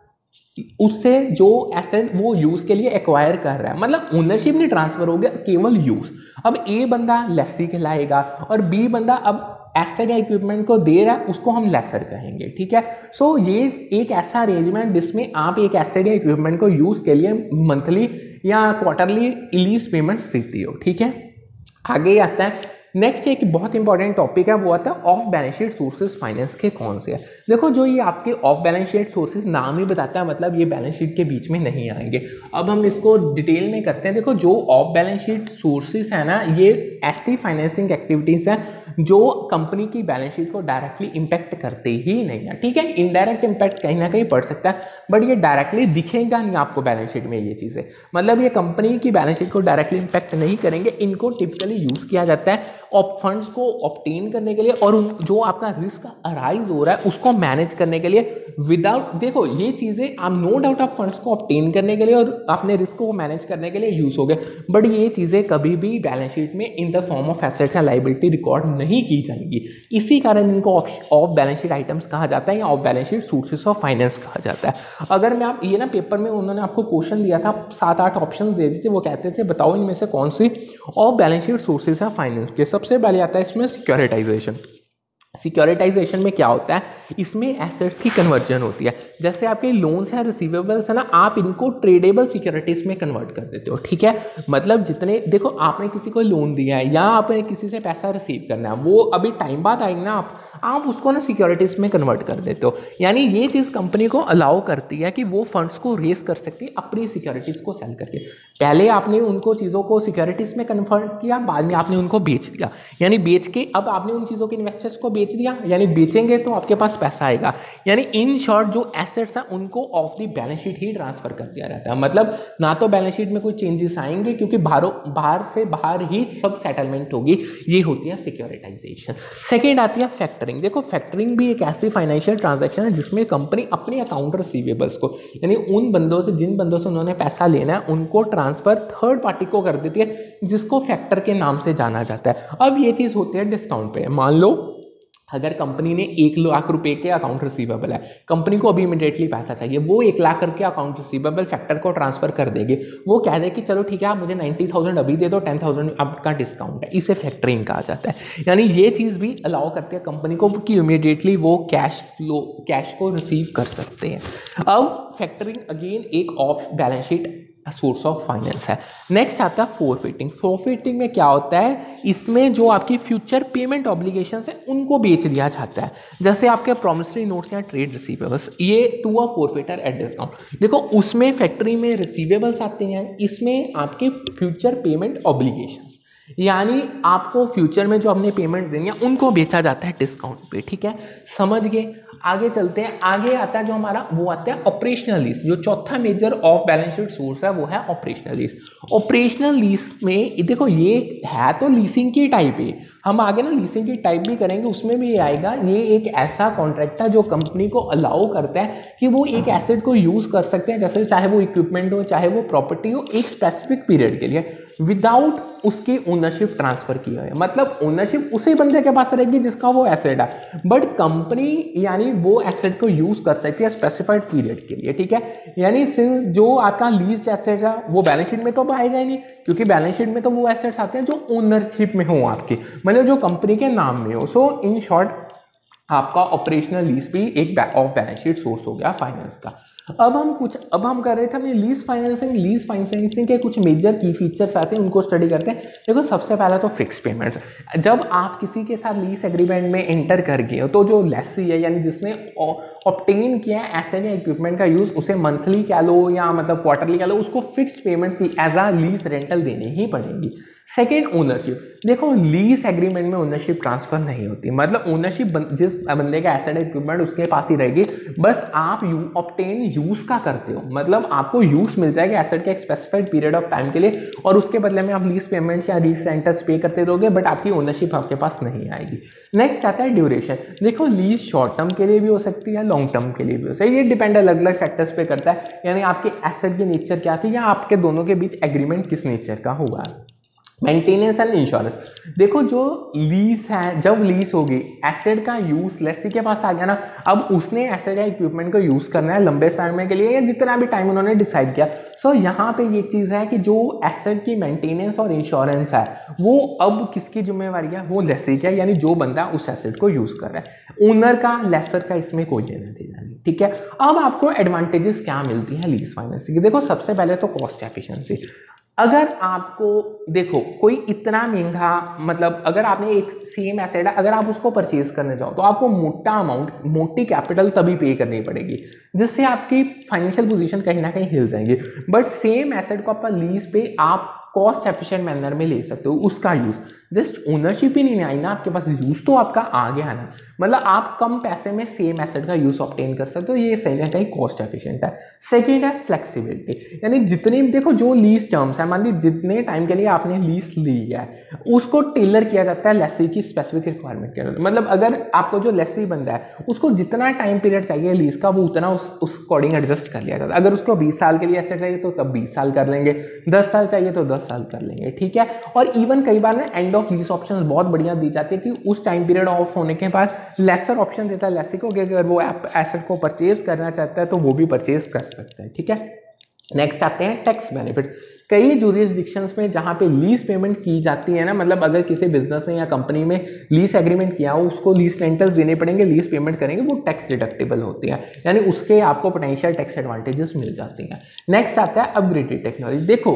उससे जो एसेट वो यूज के लिए एक्वायर कर रहा है, मतलब ओनरशिप नहीं ट्रांसफर हो गया, केवल यूज। अब ए बंदा लेसी कहलाएगा और बी बंदा अब एसेट या इक्विपमेंट को दे रहा है, उसको हम लेसर कहेंगे, ठीक है। सो ये एक ऐसा अरेंजमेंट जिसमें आप एक एसेट या इक्विपमेंट को यूज के लिए मंथली या क्वार्टरली लीज पेमेंट्स देती हो, ठीक है। आगे आता है नेक्स्ट एक बहुत इंपॉर्टेंट टॉपिक है, वो आता है off balance sheet sources finance के कौन से हैं। देखो जो ये आपके ऑफ बैलेंस शीट सोर्सेज नाम ही बताता है, मतलब ये बैलेंस शीट के बीच में नहीं आएंगे। अब हम इसको डिटेल में करते हैं। देखो जो ऑफ बैलेंस शीट सोर्सेज है ना, ये ऐसी फाइनेंसिंग एक्टिविटीज है जो कंपनी की बैलेंस शीट को डायरेक्टली इंपैक्ट करते ही नहीं है, ठीक है। इनडायरेक्ट इंपैक्ट कहीं ना कहीं पड़ सकता है, बट ये डायरेक्टली दिखेगा नहीं आपको बैलेंस शीट में ये चीज़ें, मतलब ये कंपनी की बैलेंस शीट को डायरेक्टली इंपैक्ट नहीं करेंगे। इनको टिपिकली यूज किया जाता है फंड्स को ऑब्टेन करने के लिए, और जो आपका रिस्क अराइज हो रहा है उसको मैनेज करने के लिए। विदाउट, देखो ये चीज़ें आप नो डाउट आप फंड्स को ऑब्टेन करने के लिए और अपने रिस्क को मैनेज करने के लिए यूज हो गए, बट ये चीज़ें कभी भी बैलेंस शीट में in the form of assets या लायबिलिटी रिकॉर्ड नहीं की जाएंगी। इसी कारण इनको ऑफ बैलेंस शीट आइटम्स कहा जाता है या off balance sheet sources of finance कहा जाता है। अगर मैं आप ये ना पेपर में उन्होंने आपको क्वेश्चन दिया था, 7-8 ऑप्शन दे दिए थे, वो कहते थे बताओ इनमें से कौन सी off balance sheet sources of finance के। सबसे पहले आता है इसमें सिक्योरिटाइजेशन। सिक्योरिटाइजेशन में क्या होता है, इसमें एसेट्स की कन्वर्जन होती है। जैसे आपके लोन्स है, रिसीवेबल्स है ना, आप इनको ट्रेडेबल सिक्योरिटीज में कन्वर्ट कर देते हो, ठीक है। मतलब जितने, देखो आपने किसी को लोन दिया है या आपने किसी से पैसा रिसीव करना है, वो अभी टाइम बाद आएंगे ना, आप उसको ना सिक्योरिटीज में कन्वर्ट कर देते हो। यानी ये चीज़ कंपनी को अलाउ करती है कि वो फंड्स को रेस कर सकती है अपनी सिक्योरिटीज को सेल करके। पहले आपने उनको चीज़ों को सिक्योरिटीज में कन्वर्ट किया, बाद में आपने उनको बेच दिया, यानी बेच के अब आपने उन चीज़ों के इन्वेस्टर्स को बेच दिया, यानी बेचेंगे तो आपके पास पैसा आएगा। यानी इन शॉर्ट जो एसेट्स हैं उनको ऑफ द बैलेंस शीट ही ट्रांसफर कर दिया जाता है। मतलब ना तो बैलेंस शीट में कोई चेंजेस आएंगे क्योंकि बाहर से बाहर ही सब सेटलमेंट होगी। ये होती है सिक्योरिटाइजेशन। सेकेंड आती है फैक्टरिंग। देखो फैक्टरिंग भी एक ऐसी फाइनेंशियल ट्रांजैक्शन है जिसमें कंपनी अपने अकाउंट रिसीवेबल्स को, यानी उन बंदों से जिन बंदों से उन्होंने पैसा लेना है, उनको ट्रांसफर थर्ड पार्टी को कर देती है, जिसको फैक्टर के नाम से जाना जाता है। अब ये चीज़ होती है डिस्काउंट पे। मान लो अगर कंपनी ने 1 लाख रुपए के अकाउंट रिसीवेबल है, कंपनी को अभी इमीडिएटली पैसा चाहिए, वो 1 लाख करके अकाउंट रिसीवेबल फैक्टर को ट्रांसफर कर देंगे। वो कह दे कि चलो ठीक है, आप मुझे 90,000 अभी दे दो, 10,000 आपका डिस्काउंट है। इसे फैक्टरिंग कहा जाता है। यानी ये चीज़ भी अलाउ करती है कंपनी को कि इमीडिएटली वो कैश को रिसीव कर सकते हैं। अब फैक्टरिंग अगेन एक off balance sheet source of finance है। नेक्स्ट आता है फोरफिटिंग। फोरफिटिंग में क्या होता है, इसमें जो आपकी फ्यूचर पेमेंट ऑब्लिगेशंस है उनको बेच दिया जाता है। जैसे आपके प्रॉमिसरी नोट्स या ट्रेड रिसीवेबल्स, ये to a forfaiter at discount. देखो उसमें फैक्टरी में रिसीवेबल्स आते हैं, इसमें आपके फ्यूचर पेमेंट ऑब्लिगेशंस, यानी आपको फ्यूचर में जो हमने पेमेंट देनी है उनको बेचा जाता है डिस्काउंट पे, ठीक है। समझ गए। आगे चलते हैं। आगे आता है जो हमारा, वो आता है ऑपरेशनल लीज। जो चौथा major off balance sheet source है वो है ऑपरेशनल लीज। ऑपरेशनल लीज में देखो ये है तो लीसिंग की टाइप है, हम आगे ना लीसिंग की टाइप भी करेंगे, उसमें भी ये आएगा। ये एक ऐसा कॉन्ट्रैक्ट है जो कंपनी को अलाउ करता है कि वो एक एसेट को यूज कर सकते हैं, जैसे चाहे वो इक्विपमेंट हो चाहे वो प्रॉपर्टी हो, एक स्पेसिफिक पीरियड के लिए विदाउट उसकी ओनरशिप ट्रांसफर की है। मतलब ओनरशिप उसी बंदे के पास रहेगी जिसका वो एसेट है, बट कंपनी यानी वो एसेट को यूज कर सकती है स्पेसिफाइड पीरियड के लिए, ठीक है। यानी सिर्फ जो आपका लीज एसेट है वो बैलेंस शीट में तो आएगा ही नहीं, क्योंकि बैलेंस शीट में तो वो एसेट्स आते हैं जो ओनरशिप में हो आपकी, मतलब जो कंपनी के नाम में हो। सो इन शॉर्ट आपका ऑपरेशनल लीज भी एक ऑफ बैलेंस शीट सोर्स हो गया फाइनेंस का। अब हम कर रहे थे अपनी लीज फाइनेंसिंग के कुछ मेजर की फीचर्स आते हैं, उनको स्टडी करते हैं। देखो सबसे पहला तो फिक्स पेमेंट्स। जब आप किसी के साथ लीज एग्रीमेंट में एंटर कर गए हो तो जो लेसी है यानी जिसने ऑब्टेन किया है एसेट या इक्विपमेंट का यूज, उसे मंथली कह लो या मतलब क्वार्टरली कह लो, उसको fixed payments as a lease rental देनी ही पड़ेगी। Second, ownership. देखो लीज एग्रीमेंट में ओनरशिप ट्रांसफर नहीं होती, मतलब ओनरशिप जिस बंदे का एसेट इक्विपमेंट उसके पास ही रहेगी, बस आप ऑब्टेन यूज का करते हो, मतलब आपको यूज मिल जाएगा एसेट के एक स्पेसिफाइड पीरियड ऑफ टाइम के लिए और उसके बदले में आप लीज पेमेंट या लीज रेंटल्स पे करते रहोगे, बट आपकी ओनरशिप आपके पास नहीं आएगी। नेक्स्ट आता है ड्यूरेशन। देखो लीज शॉर्ट टर्म के लिए भी हो सकती है, लॉन्ग टर्म के लिए भी हो सकती है, ये डिपेंड अलग अलग फैक्टर्स पे करता है, यानी आपके एसेट की नेचर क्या थी या आपके दोनों के बीच एग्रीमेंट किस नेचर का हुआ है। Maintenance and insurance. देखो जो लीज है, जब लीज होगी एसेट का यूज लेसी के पास आ गया ना, अब उसने एसेट या इक्विपमेंट को यूज करना है लंबे समय के लिए या जितना भी टाइम उन्होंने डिसाइड किया। सो यहाँ पे ये चीज है कि जो एसेट की मेंटेनेंस और इंश्योरेंस है वो अब किसकी जिम्मेवारी है, वो लेसी की है, यानी जो बंदा उस एसेट को यूज कर रहा है। ओनर का लेसर का इसमें कोई लेना देना नहीं, ठीक है। अब आपको एडवांटेजेस क्या मिलती है लीज फाइनेंसिंग की? देखो सबसे पहले तो कॉस्ट एफिशिएंसी। अगर आपको देखो कोई इतना महंगा, मतलब अगर आपने एक सेम एसेट है, अगर आप उसको परचेज करने जाओ तो आपको मोटा अमाउंट, मोटी कैपिटल तभी पे करनी पड़ेगी, जिससे आपकी फाइनेंशियल पोजीशन कहीं ना कहीं हिल जाएंगी। बट सेम एसेट को आप लीज पे आप कॉस्ट एफिशिएंट मैनर में ले सकते हो, उसका यूज जस्ट ओनरशिप ही नहीं आई ना आपके पास, यूज तो आपका आ गया ना, मतलब आप कम पैसे में सेम एसेट का यूज ऑब्टेन कर सकते हो, ये सही है, कहीं कॉस्ट एफिशिएंट है। सेकेंड है फ्लेक्सिबिलिटी, यानी जितने देखो जो लीज टर्म्स है, मान ली जितने टाइम के लिए आपने लीज ली है उसको टेलर किया जाता है लेसी की स्पेसिफिक रिक्वायरमेंट के अनुसार, मतलब अगर आपको जो लेसी बंदा है उसको जितना टाइम पीरियड चाहिए लीज का वो उतना उस अकॉर्डिंग एडजस्ट कर लिया जाता है। अगर उसको 20 साल के लिए एसेट चाहिए तो तब 20 साल कर लेंगे, 10 साल चाहिए तो 10 साल कर लेंगे, ठीक है। और इवन कई बार ना एंड ऑफ लीज ऑप्शन बहुत बढ़िया दी जाती है कि उस टाइम पीरियड ऑफ होने के बाद लेसर ऑप्शन देता है लेसी को कि अगर वो एसेट को परचेज करना चाहता है तो वो भी परचेज कर सकता है, ठीक है। नेक्स्ट आते हैं टैक्स बेनिफिट। कई जुरिस्डिक्शंस में जहां पे लीज पेमेंट की जाती है ना, मतलब अगर किसी बिजनेस ने या कंपनी में लीज एग्रीमेंट किया हो उसको लीज रेंटल्स देने पड़ेंगे, लीज पेमेंट करेंगे, वो टैक्स डिडक्टेबल होती है, यानी उसके आपको पोटेंशियल टैक्स एडवांटेजेस मिल जाती हैं। नेक्स्ट आता है अपग्रेडेड टेक्नोलॉजी। देखो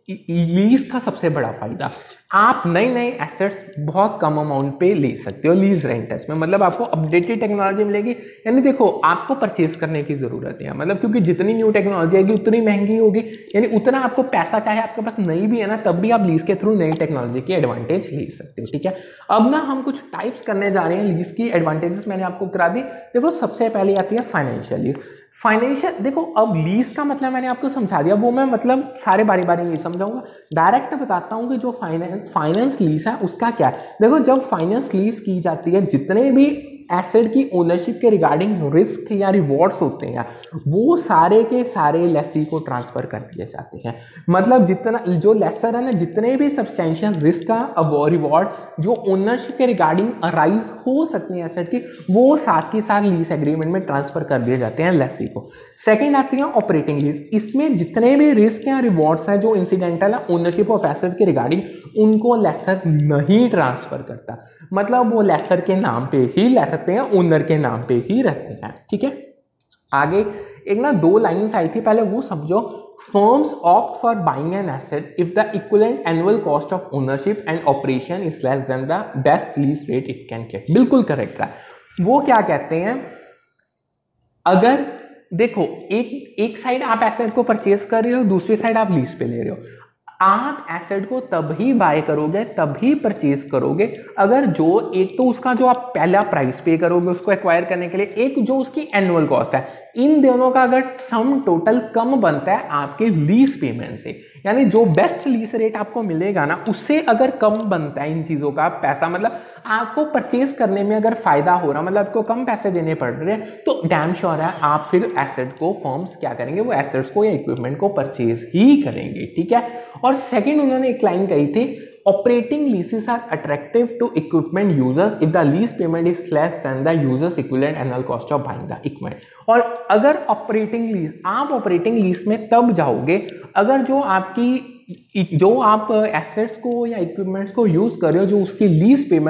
लीज का सबसे बड़ा फायदा, आप नए नए एसेट्स बहुत कम अमाउंट पे ले सकते हो लीज रेंटल्स में, मतलब आपको अपडेटेड टेक्नोलॉजी मिलेगी, यानी देखो आपको परचेज करने की जरूरत है, मतलब क्योंकि जितनी न्यू टेक्नोलॉजी आएगी उतनी महंगी होगी, यानी उतना आपको पैसा चाहे आपके पास नहीं भी है ना तब भी आप लीज के थ्रू नई टेक्नोलॉजी की एडवांटेज ले सकते हो, ठीक है। अब ना हम कुछ टाइप्स करने जा रहे हैं लीज की एडवांटेजेस, मैंने आपको करा दी। देखो सबसे पहले आती है फाइनेंशियल लीज। फाइनेंशियल, देखो अब लीज का मतलब मैंने आपको समझा दिया, वो मैं मतलब सारे बारी बारी नहीं समझाऊंगा, डायरेक्ट बताता हूं कि जो फाइनेंस लीज है उसका क्या है। देखो जब फाइनेंस लीज की जाती है, जितने भी एसेट की ओनरशिप के रिगार्डिंग रिस्क या रिवॉर्ड्स होते हैं वो सारे के सारे लेसी को ट्रांसफर कर दिए जाते हैं, मतलब जितना जो लेसर है ना, जितने भी सब्सटेंशियल रिस्क का रिवॉर्ड जो ओनरशिप के रिगार्डिंग अराइज हो सकते हैं एसेट की, वो साथ के साथ लीज एग्रीमेंट में ट्रांसफर कर दिए जाते हैं लेसी को। सेकेंड आती है ऑपरेटिंग लीज। इसमें जितने भी रिस्क या रिवॉर्ड्स हैं जो इंसिडेंटल है ओनरशिप ऑफ एसेट के रिगार्डिंग, उनको लेसर नहीं ट्रांसफर करता, मतलब वो लेसर के नाम पे ही रहते हैं, ओनर के नाम पे ही रहते हैं, ठीक है। आगे एक ना 2 लाइन्स आई थी, पहले वो समझो। Firms opt for buying an asset if the equivalent annual cost of ownership and operation is less than the best lease rate it can get. बिल्कुल करेक्ट है। वो क्या कहते हैं, अगर देखो एक साइड आप एसेट को परचेज कर रहे हो, दूसरी साइड आप लीज पे ले रहे हो, आप एसेट को तभी बाय करोगे, तभी परचेज करोगे अगर जो एक तो उसका जो आप पहला प्राइस पे करोगे उसको एक्वायर करने के लिए, एक जो उसकी एनुअल कॉस्ट है, इन दोनों का अगर सम टोटल कम बनता है आपके लीज पेमेंट से, यानी जो बेस्ट लीज रेट आपको मिलेगा ना उससे अगर कम बनता है इन चीजों का पैसा, मतलब आपको परचेज करने में अगर फायदा हो रहा, मतलब आपको कम पैसे देने पड़ रहे हैं, तो डैम श्योर है आप फिर एसेट को, फर्म्स क्या करेंगे, वो एसेट्स को या इक्विपमेंट को परचेज ही करेंगे, ठीक है। और सेकंड उन्होंने एक लाइन कही थी, operating leases are attractive to equipment users if the lease payment is less than the users equivalent annual cost of buying the equipment. और अगर ऑपरेटिंग लीज, आप ऑपरेटिंग लीज में तब जाओगे अगर जो आप एसेट्स को या इक्विपमेंट्स को यूज कर रहे हो, जो उसकी लीज पेमेंट्स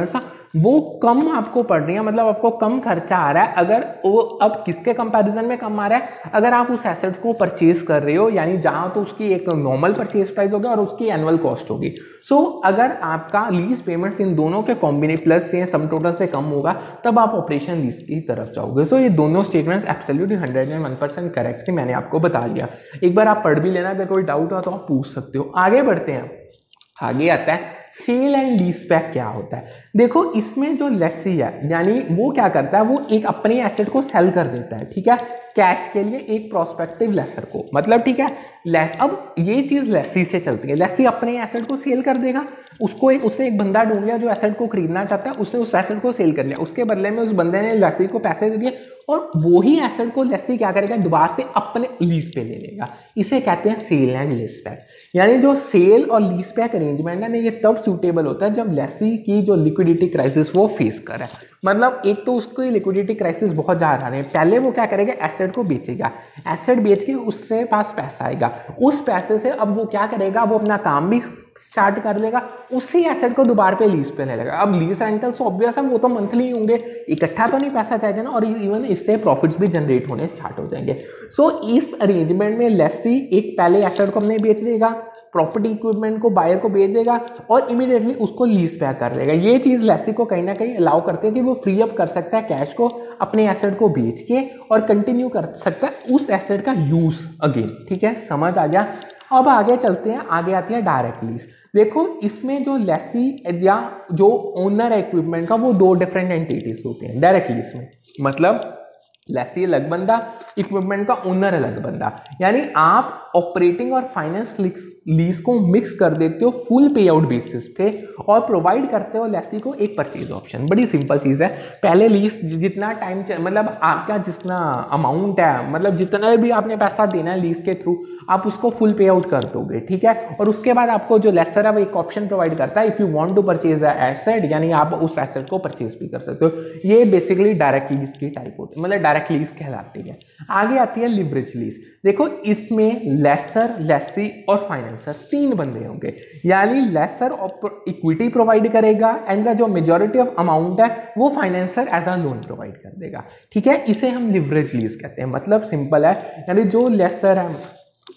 वो कम आपको पड़ रही है, मतलब आपको कम खर्चा आ रहा है। अगर वो अब किसके कंपैरिजन में कम आ रहा है, अगर आप उस एसेट को परचेज कर रहे हो, यानी जहां तो उसकी एक नॉर्मल परचेज प्राइस होगी और उसकी एनुअल कॉस्ट होगी। सो अगर आपका लीज पेमेंट्स इन दोनों के कॉम्बिनेशन प्लस से सम टोटल से कम होगा, तब आप ऑपरेशन लीज की तरफ जाओगे। सो ये दोनों स्टेटमेंट्स एब्सोल्युटली 101% करेक्ट थी, मैंने आपको बता दिया। एक बार आप पढ़ भी लेना, अगर कोई डाउट हो तो आप पूछ सकते हो। आगे बढ़ते हैं। आगे आता है सेल एंड लीज बैक क्या होता है। देखो इसमें जो लेसी है, यानी वो क्या करता है, वो एक अपने एसेट को सेल कर देता है, ठीक है, कैश के लिए एक प्रोस्पेक्टिव लेसर को, मतलब ठीक है। अब ये चीज लेसी से चलती है, लेसी अपने एसेट को सेल कर देगा, उसने एक बंदा ढूंढ लिया जो एसेट को खरीदना चाहता है, उसने उस एसेट को सेल कर लिया, उसके बदले में उस बंदे ने लेसी को पैसे दे दिए, और वही एसेट को लेसी क्या करेगा, दोबारा से अपने लीज पे ले लेगा। इसे कहते हैं सेल एंड लीज बैक। यानी जो सेल और लीज बैक अरेंजमेंट है ना, ये तब सूटेबल होता है जब लेसी की जो लिक्विडिटी क्राइसिस वो फेस कर रहा है। मतलब एक तो उसकी लिक्विडिटी क्राइसिस बहुत ज़्यादा आ रही है, पहले वो क्या करेगा, एसेट को बेचेगा, एसेट बेच के उससे पास पैसा आएगा, उस पैसे से अब वो क्या करेगा, वो अपना काम भी स्टार्ट कर लेगा, उसी एसेट को दोबारा पे लीज पे ले लेगा। अब लीज रेंटल तो ऑब्वियस है, वो तो मंथली होंगे, इकट्ठा तो नहीं पैसा जाएगा ना, और इवन इससे प्रॉफिट्स भी जनरेट होने स्टार्ट हो जाएंगे। सो इस अरेंजमेंट में लेसी एक पहले एसेट को अपने बेच देगा, प्रॉपर्टी इक्विपमेंट को बायर को बेच देगा, और इमीडिएटली उसको लीज पे कर लेगा। ये चीज लेसी को कहीं ना कहीं अलाउ करते हैं कि वो फ्री अप कर सकता है कैश को अपने एसेट को बेच के, और कंटिन्यू कर सकता है उस एसेट का यूज अगेन। ठीक है, समझ आ गया। अब आगे चलते हैं, आगे आती है डायरेक्ट लीज। देखो इसमें जो लेसी या जो ओनर है इक्विपमेंट का, वो दो डिफरेंट एंटिटीज होते हैं डायरेक्ट लीज में। मतलब लेसी अलग बंदा, इक्विपमेंट का ओनर अलग बंदा, यानी आप ऑपरेटिंग और फाइनेंस लीज को मिक्स कर देते हो फुल पे आउट बेसिस पे, और प्रोवाइड करते हो लेसी को एक परचेज ऑप्शन। बड़ी सिंपल चीज है। पहले लीज जितना टाइम, मतलब आपका जितना अमाउंट है, मतलब जितना भी आपने पैसा देना है लीज के थ्रू, आप उसको फुल पे आउट कर दोगे, ठीक है। और उसके बाद आपको जो लेसर है वो एक ऑप्शन प्रोवाइड करता है, if you want to purchase a asset, यानी आप उस एसेट को परचेज भी कर सकते हो। ये बेसिकली डायरेक्ट लीज की टाइप होती है, मतलब डायरेक्ट लीज कहलाती है। आगे आती है लिवरेज लीज। देखो इसमें लेसर, लेसी और फाइनेंसर तीन बंदे होंगे, यानी लेसर इक्विटी प्रोवाइड करेगा, एंड जो मेजॉरिटी ऑफ अमाउंट है वो financer as a loan provide कर देगा, ठीक है। इसे हम लिवरेज लीज कहते हैं। मतलब सिंपल है, यानी जो लेसर है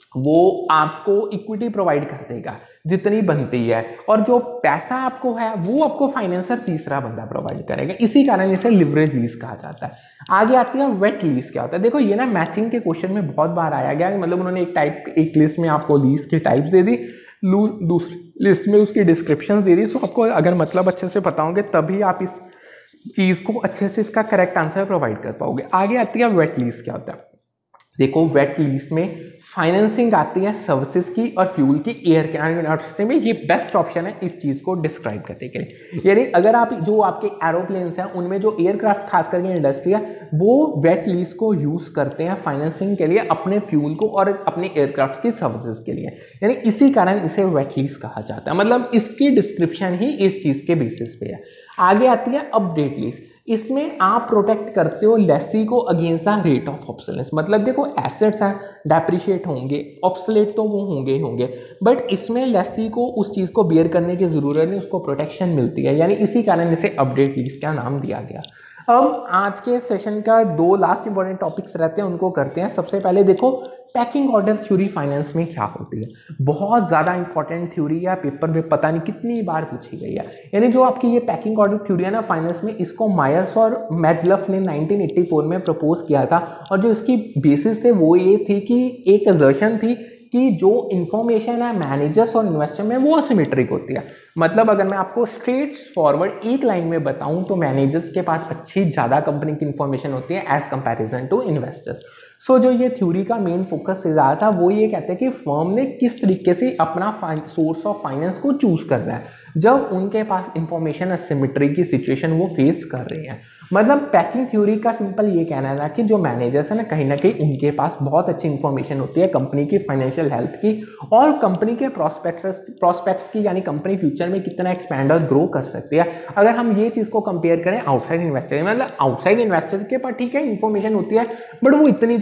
वो आपको इक्विटी प्रोवाइड कर देगा जितनी बनती है, और जो पैसा आपको है वो आपको फाइनेंसर तीसरा बंदा प्रोवाइड करेगा। इसी कारण इसे लिवरेज लीज कहा जाता है। आगे आती है वेट लीज। क्या होता है, देखो ये ना मैचिंग के क्वेश्चन में बहुत बार आया गया, मतलब उन्होंने एक लिस्ट में आपको लीज की टाइप्स दे दी, दूसरी लिस्ट में उसकी डिस्क्रिप्शन दे दी। सो आपको अगर मतलब अच्छे से पता होंगे तभी आप इस चीज को अच्छे से इसका करेक्ट आंसर प्रोवाइड कर पाओगे। आगे आती है वेट लीज। क्या होता है, देखो वेट लीज में फाइनेंसिंग आती है सर्विसेज की और फ्यूल की, एयर के में। ये बेस्ट ऑप्शन है इस चीज को डिस्क्राइब करने के लिए। यानी अगर आप जो आपके एरोप्लेन्स हैं उनमें जो एयरक्राफ्ट खास करके इंडस्ट्री है वो वेट लीज को यूज करते हैं फाइनेंसिंग के लिए, अपने फ्यूल को और अपने एयरक्राफ्ट की सर्विसेज के लिए। यानी इसी कारण इसे वेट लीज कहा जाता है, मतलब इसकी डिस्क्रिप्शन ही इस चीज के बेसिस पे है। आगे आती है अपडेट लीज। इसमें आप प्रोटेक्ट करते हो लेसी को against the rate of obsolescence. मतलब देखो एसेट्स हैं, डेप्रिशिएट होंगे, ऑब्सोलेट तो वो होंगे ही होंगे, बट इसमें लेसी को उस चीज़ को बियर करने की जरूरत नहीं, उसको प्रोटेक्शन मिलती है, यानी इसी कारण इसे अपडेट लीज का नाम दिया गया। अब आज के सेशन का दो लास्ट इंपॉर्टेंट टॉपिक्स रहते हैं, उनको करते हैं। सबसे पहले देखो पैकिंग ऑर्डर थ्योरी फाइनेंस में क्या होती है। बहुत ज़्यादा इंपॉर्टेंट थ्योरी है, पेपर में पता नहीं कितनी बार पूछी गई है। यानी जो आपकी ये पैकिंग ऑर्डर थ्योरी है ना फाइनेंस में, इसको मायर्स और मैजलफ ने 1984 में प्रपोज किया था, और जो इसकी बेसिस थे वो ये थी कि एक असर्शन थी कि जो इन्फॉर्मेशन है मैनेजर्स और इन्वेस्टर में वो असिमेट्रिक होती है। मतलब अगर मैं आपको स्ट्रेट फॉरवर्ड एक लाइन में बताऊं तो मैनेजर्स के पास अच्छी ज़्यादा कंपनी की इन्फॉर्मेशन होती है as comparison to investors. So जो ये थ्योरी का मेन फोकस से ज़्यादा था वो ये कहते हैं कि फर्म ने किस तरीके से अपना सोर्स ऑफ फाइनेंस को चूज करना है जब उनके पास इंफॉर्मेशन असिमेट्री की सिचुएशन वो फेस कर रहे हैं। मतलब पैकिंग थ्योरी का सिंपल ये कहना था कि जो मैनेजर्स है ना कहीं उनके पास बहुत अच्छी इंफॉर्मेशन होती है कंपनी की फाइनेंशियल हेल्थ की और कंपनी के प्रॉस्पेक्ट्स की, यानी कंपनी फ्यूचर में कितना एक्सपैंड और ग्रो कर सकती है। अगर हम ये चीज़ को कंपेयर करें आउटसाइड इन्वेस्टर, मतलब आउटसाइड इन्वेस्टर के पास ठीक है इन्फॉर्मेशन होती है बट वो इतनी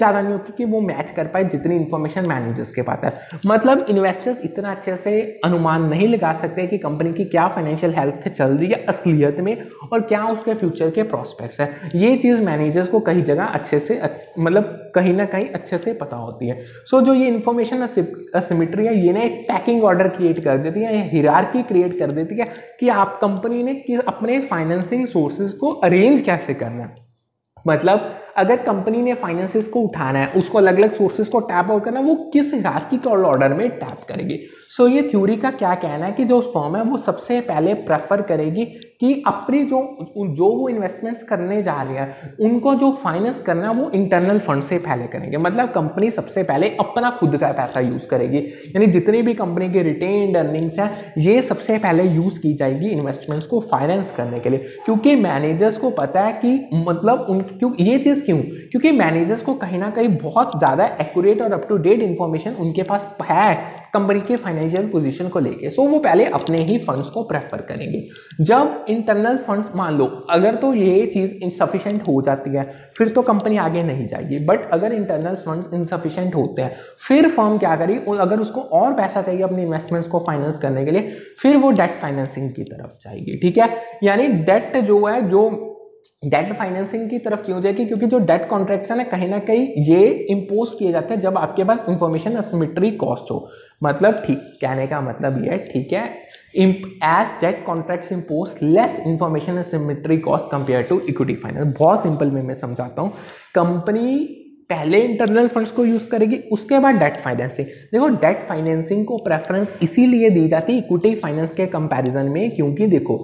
ज़्यादा नहीं होती कि वो मैच कर पाए जितनी इन्फॉर्मेशन मैनेजर्स के पास है। मतलब इन्वेस्टर्स इतना अच्छे से अनुमान नहीं लगा सकते कि कंपनी की क्या फाइनेंशियल हेल्थ चल रही है असलियत में और क्या उसके फ्यूचर के प्रॉस्पेक्ट्स है। ये चीज़ मैनेजर्स को कई जगह अच्छे से मतलब कहीं ना कहीं अच्छे से पता होती है। सो जो ये इन्फॉर्मेशन असिमेट्री है ये ना एक पैकिंग ऑर्डर क्रिएट कर देती है, हिरार्की क्रिएट कर देती है कि आप कंपनी ने अपने फाइनेंसिंग सोर्सेज को अरेंज कैसे करना है। मतलब अगर कंपनी ने फाइनेंसेस को उठाना है, उसको अलग अलग सोर्सेज को टैप आउट करना है, वो किस हिरार्किकल ऑर्डर में टैप करेगी। सो ये थ्योरी का क्या कहना है कि जो फर्म है वो सबसे पहले प्रेफर करेगी कि अपनी जो वो इन्वेस्टमेंट्स करने जा रही है उनको जो फाइनेंस करना है वो इंटरनल फंड से पहले करेंगे। मतलब कंपनी सबसे पहले अपना खुद का पैसा यूज करेगी, यानी जितनी भी कंपनी की रिटेन्ड अर्निंग्स है ये सबसे पहले यूज की जाएगी इन्वेस्टमेंट्स को फाइनेंस करने के लिए। क्योंकि मैनेजर्स को पता है कि मतलब ये चीज़ क्यों, क्योंकि मैनेजर्स को कहीं ना कहीं बहुत ज़्यादा एक्यूरेट और अप टू डेट इंफॉर्मेशन उनके पास है कंपनी के फाइनेंशियल पोजीशन को लेके। सो वो पहले अपने ही फंड्स को प्रेफर करेंगे। जब इंटरनल फंड्स मान लो अगर तो ये चीज़ इनसफिशिएंट हो जाती है फिर तो कंपनी आगे नहीं जाएगी, बट अगर इंटरनल फंड्स इनसफिशिएंट होते हैं फिर फर्म क्या करेगी, अगर उसको और पैसा चाहिए अपनी इन्वेस्टमेंट्स को फाइनेंस करने के लिए फिर वो डेट फाइनेंसिंग की तरफ जाएगी। ठीक है, यानी डेट जो है जो डेट फाइनेंसिंग की तरफ क्यों जाएगी, क्योंकि जो डेट कॉन्ट्रैक्ट्स है ना कहीं ये इम्पोज किए जाते हैं जब आपके पास इंफॉर्मेशन असिमेट्री कॉस्ट हो। मतलब ठीक कहने का मतलब ये है, ठीक है, as debt contracts impose less information asymmetry cost compare to equity finance. बहुत सिंपल वे में समझाता हूँ। कंपनी पहले इंटरनल फंड्स को यूज करेगी उसके बाद डेट फाइनेंसिंग। देखो डेट फाइनेंसिंग को प्रेफरेंस इसीलिए दी जाती है इक्विटी फाइनेंस के कंपैरिजन में, क्योंकि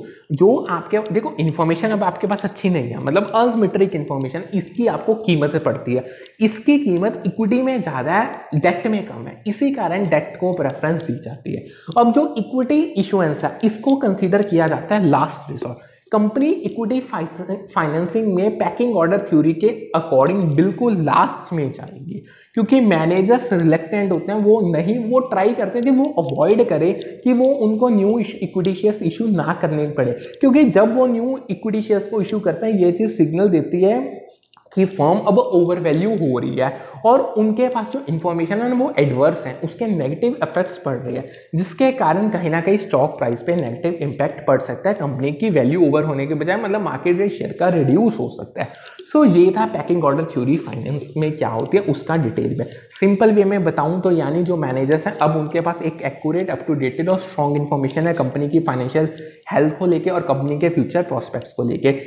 देखो इन्फॉर्मेशन अब आपके पास अच्छी नहीं है, मतलब असिमेट्रिक इन्फॉर्मेशन, इसकी आपको कीमत पड़ती है, इसकी कीमत इक्विटी में ज़्यादा है डेट में कम है, इसी कारण डेट को प्रेफरेंस दी जाती है। अब जो इक्विटी इशुएंस है इसको कंसीडर किया जाता है last resort. Company equity financing में पैकिंग ऑर्डर थ्योरी के अकॉर्डिंग बिल्कुल लास्ट में जाएगी, क्योंकि मैनेजर्स रिलेक्टेंट होते हैं, वो ट्राई करते हैं कि वो अवॉइड करे कि वो उनको न्यू इक्विटी शेयर्स इशू ना करने पड़े, क्योंकि जब वो न्यू इक्विटी शेयर्स को इशू करते हैं ये चीज़ सिग्नल देती है कि फर्म अब ओवर वैल्यू हो रही है और उनके पास जो इन्फॉर्मेशन है ना वो एडवर्स है, उसके नेगेटिव इफेक्ट्स पड़ रही है, जिसके कारण कहीं ना कहीं स्टॉक प्राइस पे नेगेटिव इंपैक्ट पड़ सकता है। कंपनी की वैल्यू ओवर होने के बजाय मतलब मार्केट रेट शेयर का रिड्यूस हो सकता है। सो ये था पैकिंग ऑर्डर थ्योरी फाइनेंस में क्या होती है उसका डिटेल में। सिंपल वे में बताऊं तो यानी जो मैनेजर्स हैं अब उनके पास एक एक्यूरेट अप टू डेटेड और स्ट्रॉन्ग इन्फॉर्मेशन है कंपनी की फाइनेंशियल हेल्थ को लेकर और कंपनी के फ्यूचर प्रोस्पेक्ट्स को लेकर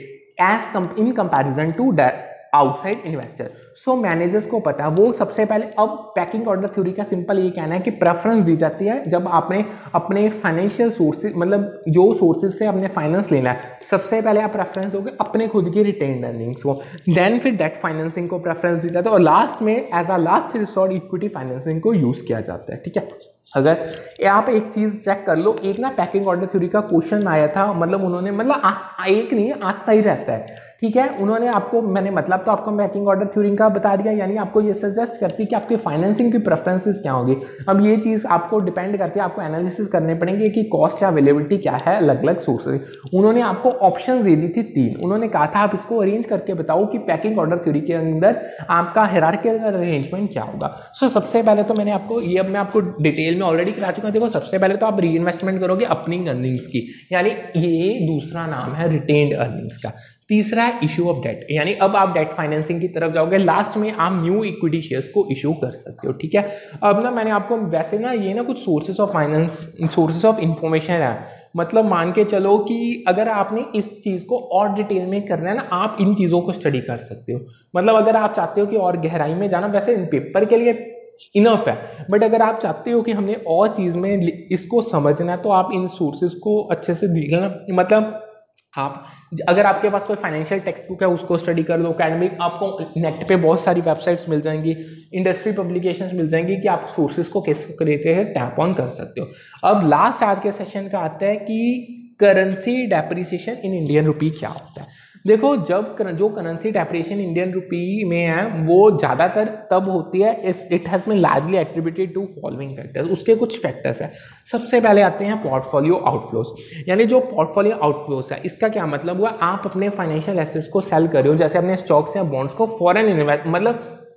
as in comparison to outside investor. So managers को पता है वो सबसे पहले, अब पैकिंग ऑर्डर थ्योरी का सिंपल ये कहना है कि प्रेफरेंस दी जाती है जब आपने अपने फाइनेंशियल सोर्सेज मतलब जो सोर्सेज से आपने फाइनेंस लेना है सबसे पहले आप प्रेफरेंस दोगे अपने खुद की रिटेन्ड अर्निंग्स को, देन फिर डेट फाइनेंसिंग को प्रेफरेंस दी जाता है और लास्ट में as a last resort equity financing को यूज किया जाता है। ठीक है, अगर आप एक चीज़ चेक कर लो, एक ना पैकिंग ऑर्डर थ्योरी का क्वेश्चन आया था, मतलब उन्होंने एक नहीं आता ही रहता है। ठीक है, उन्होंने आपको मैंने मतलब तो आपको पैकिंग ऑर्डर थ्योरी का बता दिया, यानी आपको ये सजेस्ट करती है कि आपके फाइनेंसिंग की प्रेफरेंसेस क्या होगी। अब ये चीज़ आपको डिपेंड करती है, आपको एनालिसिस करने पड़ेंगे कि कॉस्ट या अवेलेबिलिटी क्या है अलग अलग सोर्सेज। उन्होंने आपको ऑप्शंस दे दी थी 3, उन्होंने कहा था आप इसको अरेंज करके बताओ कि पैकिंग ऑर्डर थ्योरी के अंदर आपका हिरार्किकल अरेंजमेंट क्या होगा। सो सबसे पहले तो मैं आपको डिटेल में ऑलरेडी करा चुका हूं। देखो सबसे पहले तो आप री इन्वेस्टमेंट करोगे अपनी अर्निंग्स की, यानी ये दूसरा नाम है रिटेन्ड अर्निंग्स का। तीसरा है इशू ऑफ डेट, यानी अब आप डेट फाइनेंसिंग की तरफ जाओगे, लास्ट में आप न्यू इक्विटी शेयर्स को इशू कर सकते हो। ठीक है, अब ना मैंने आपको वैसे ना ये ना कुछ सोर्सेस ऑफ इंफॉर्मेशन है, मतलब मान के चलो कि अगर आपने इस चीज़ को और डिटेल में करना है ना आप इन चीज़ों को स्टडी कर सकते हो। मतलब अगर आप चाहते हो कि और गहराई में जाना, वैसे इन पेपर के लिए इनफ है, बट अगर आप चाहते हो कि हमने और चीज़ में इसको समझना है तो आप इन सोर्सेज को अच्छे से देखना। मतलब आप अगर आपके पास कोई फाइनेंशियल टेक्स्ट बुक है उसको स्टडी कर लो, एकेडमिक आपको नेट पे बहुत सारी वेबसाइट्स मिल जाएंगी, इंडस्ट्री पब्लिकेशंस मिल जाएंगी कि आप सोर्सेज को कैसे लेते हैं टैप ऑन कर सकते हो। अब लास्ट आज के सेशन का आता है कि currency depreciation in Indian rupee क्या होता है। देखो जो करेंसी डेप्रिसिएशन इंडियन रुपी में है वो ज़्यादातर तब होती है, it has been largely attributed to following factors. उसके कुछ फैक्टर्स हैं। सबसे पहले आते हैं पोर्टफोलियो आउटफ्लोज, यानी जो पोर्टफोलियो आउटफ्लोज है इसका क्या मतलब हुआ, आप अपने फाइनेंशियल एसेट्स को सेल कर रहे हो, जैसे अपने स्टॉक्स या बॉन्ड्स को फॉरेन मतलब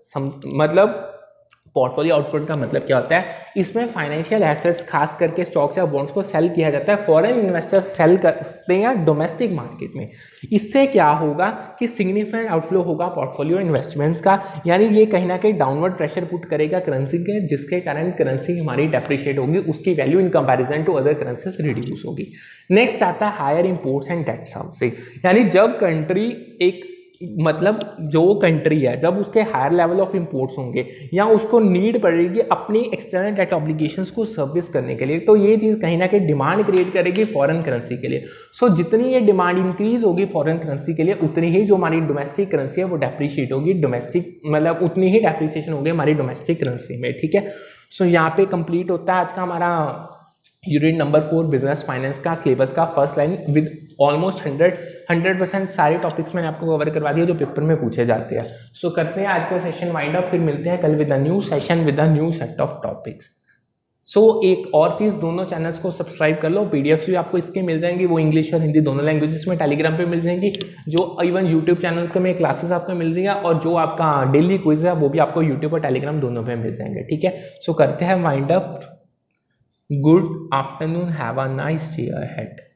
मतलब पोर्टफोलियो आउटपुट का मतलब क्या होता है, इसमें फाइनेंशियल एसेट्स खास करके स्टॉक्स या बॉन्ड्स को सेल किया जाता है, फॉरेन इन्वेस्टर्स सेल करते हैं डोमेस्टिक मार्केट में। इससे क्या होगा कि सिग्निफिकेंट आउटफ्लो होगा पोर्टफोलियो इन्वेस्टमेंट्स का, यानी ये कहीं ना कहीं डाउनवर्ड प्रेशर पुट करेगा करेंसी के, जिसके कारण करेंसी हमारी डेप्रिशिएट होगी, उसकी value in comparison to other currencies reduce होगी। नेक्स्ट आता है higher imports and debt servicing, यानी जब कंट्री एक मतलब जो कंट्री है जब उसके हायर लेवल ऑफ इंपोर्ट्स होंगे या उसको नीड पड़ेगी अपनी एक्सटर्नल डेट ऑब्लिगेशंस को सर्विस करने के लिए, तो ये चीज़ कहीं ना कहीं डिमांड क्रिएट करेगी फॉरेन करेंसी के लिए। सो जितनी ये डिमांड इंक्रीज होगी फॉरेन करेंसी के लिए, उतनी ही जो हमारी डोमेस्टिक करेंसी है वो डेप्रिशिएट होगी, डोमेस्टिक मतलब उतनी ही डेप्रिसिएशन होगी हमारी डोमेस्टिक करेंसी में। ठीक है, सो यहाँ पे कंप्लीट होता है आज का हमारा यूनिट नंबर 4 बिजनेस फाइनेंस का सिलेबस का फर्स्ट लाइन विद ऑलमोस्ट 100% सारे टॉपिक्स मैंने आपको कवर करवा दिया जो पेपर में पूछे जाते हैं। सो करते हैं आज का सेशन वाइंड अप, फिर मिलते हैं कल with a new session with a new set of topics. So एक और चीज़, दोनों चैनल्स को सब्सक्राइब कर लो, पीडीएफ भी आपको इसके मिल जाएंगी, वो इंग्लिश और हिंदी दोनों लैंग्वेजेस में टेलीग्राम पे मिल जाएंगी, जो इवन यूट्यूब चैनल पे में क्लासेस आपको मिल रही है, और जो आपका डेली क्विज है वो भी आपको यूट्यूब और टेलीग्राम दोनों पे मिल जाएंगे। ठीक है, सो करते हैं wind up. Good afternoon. Have a nice day ahead.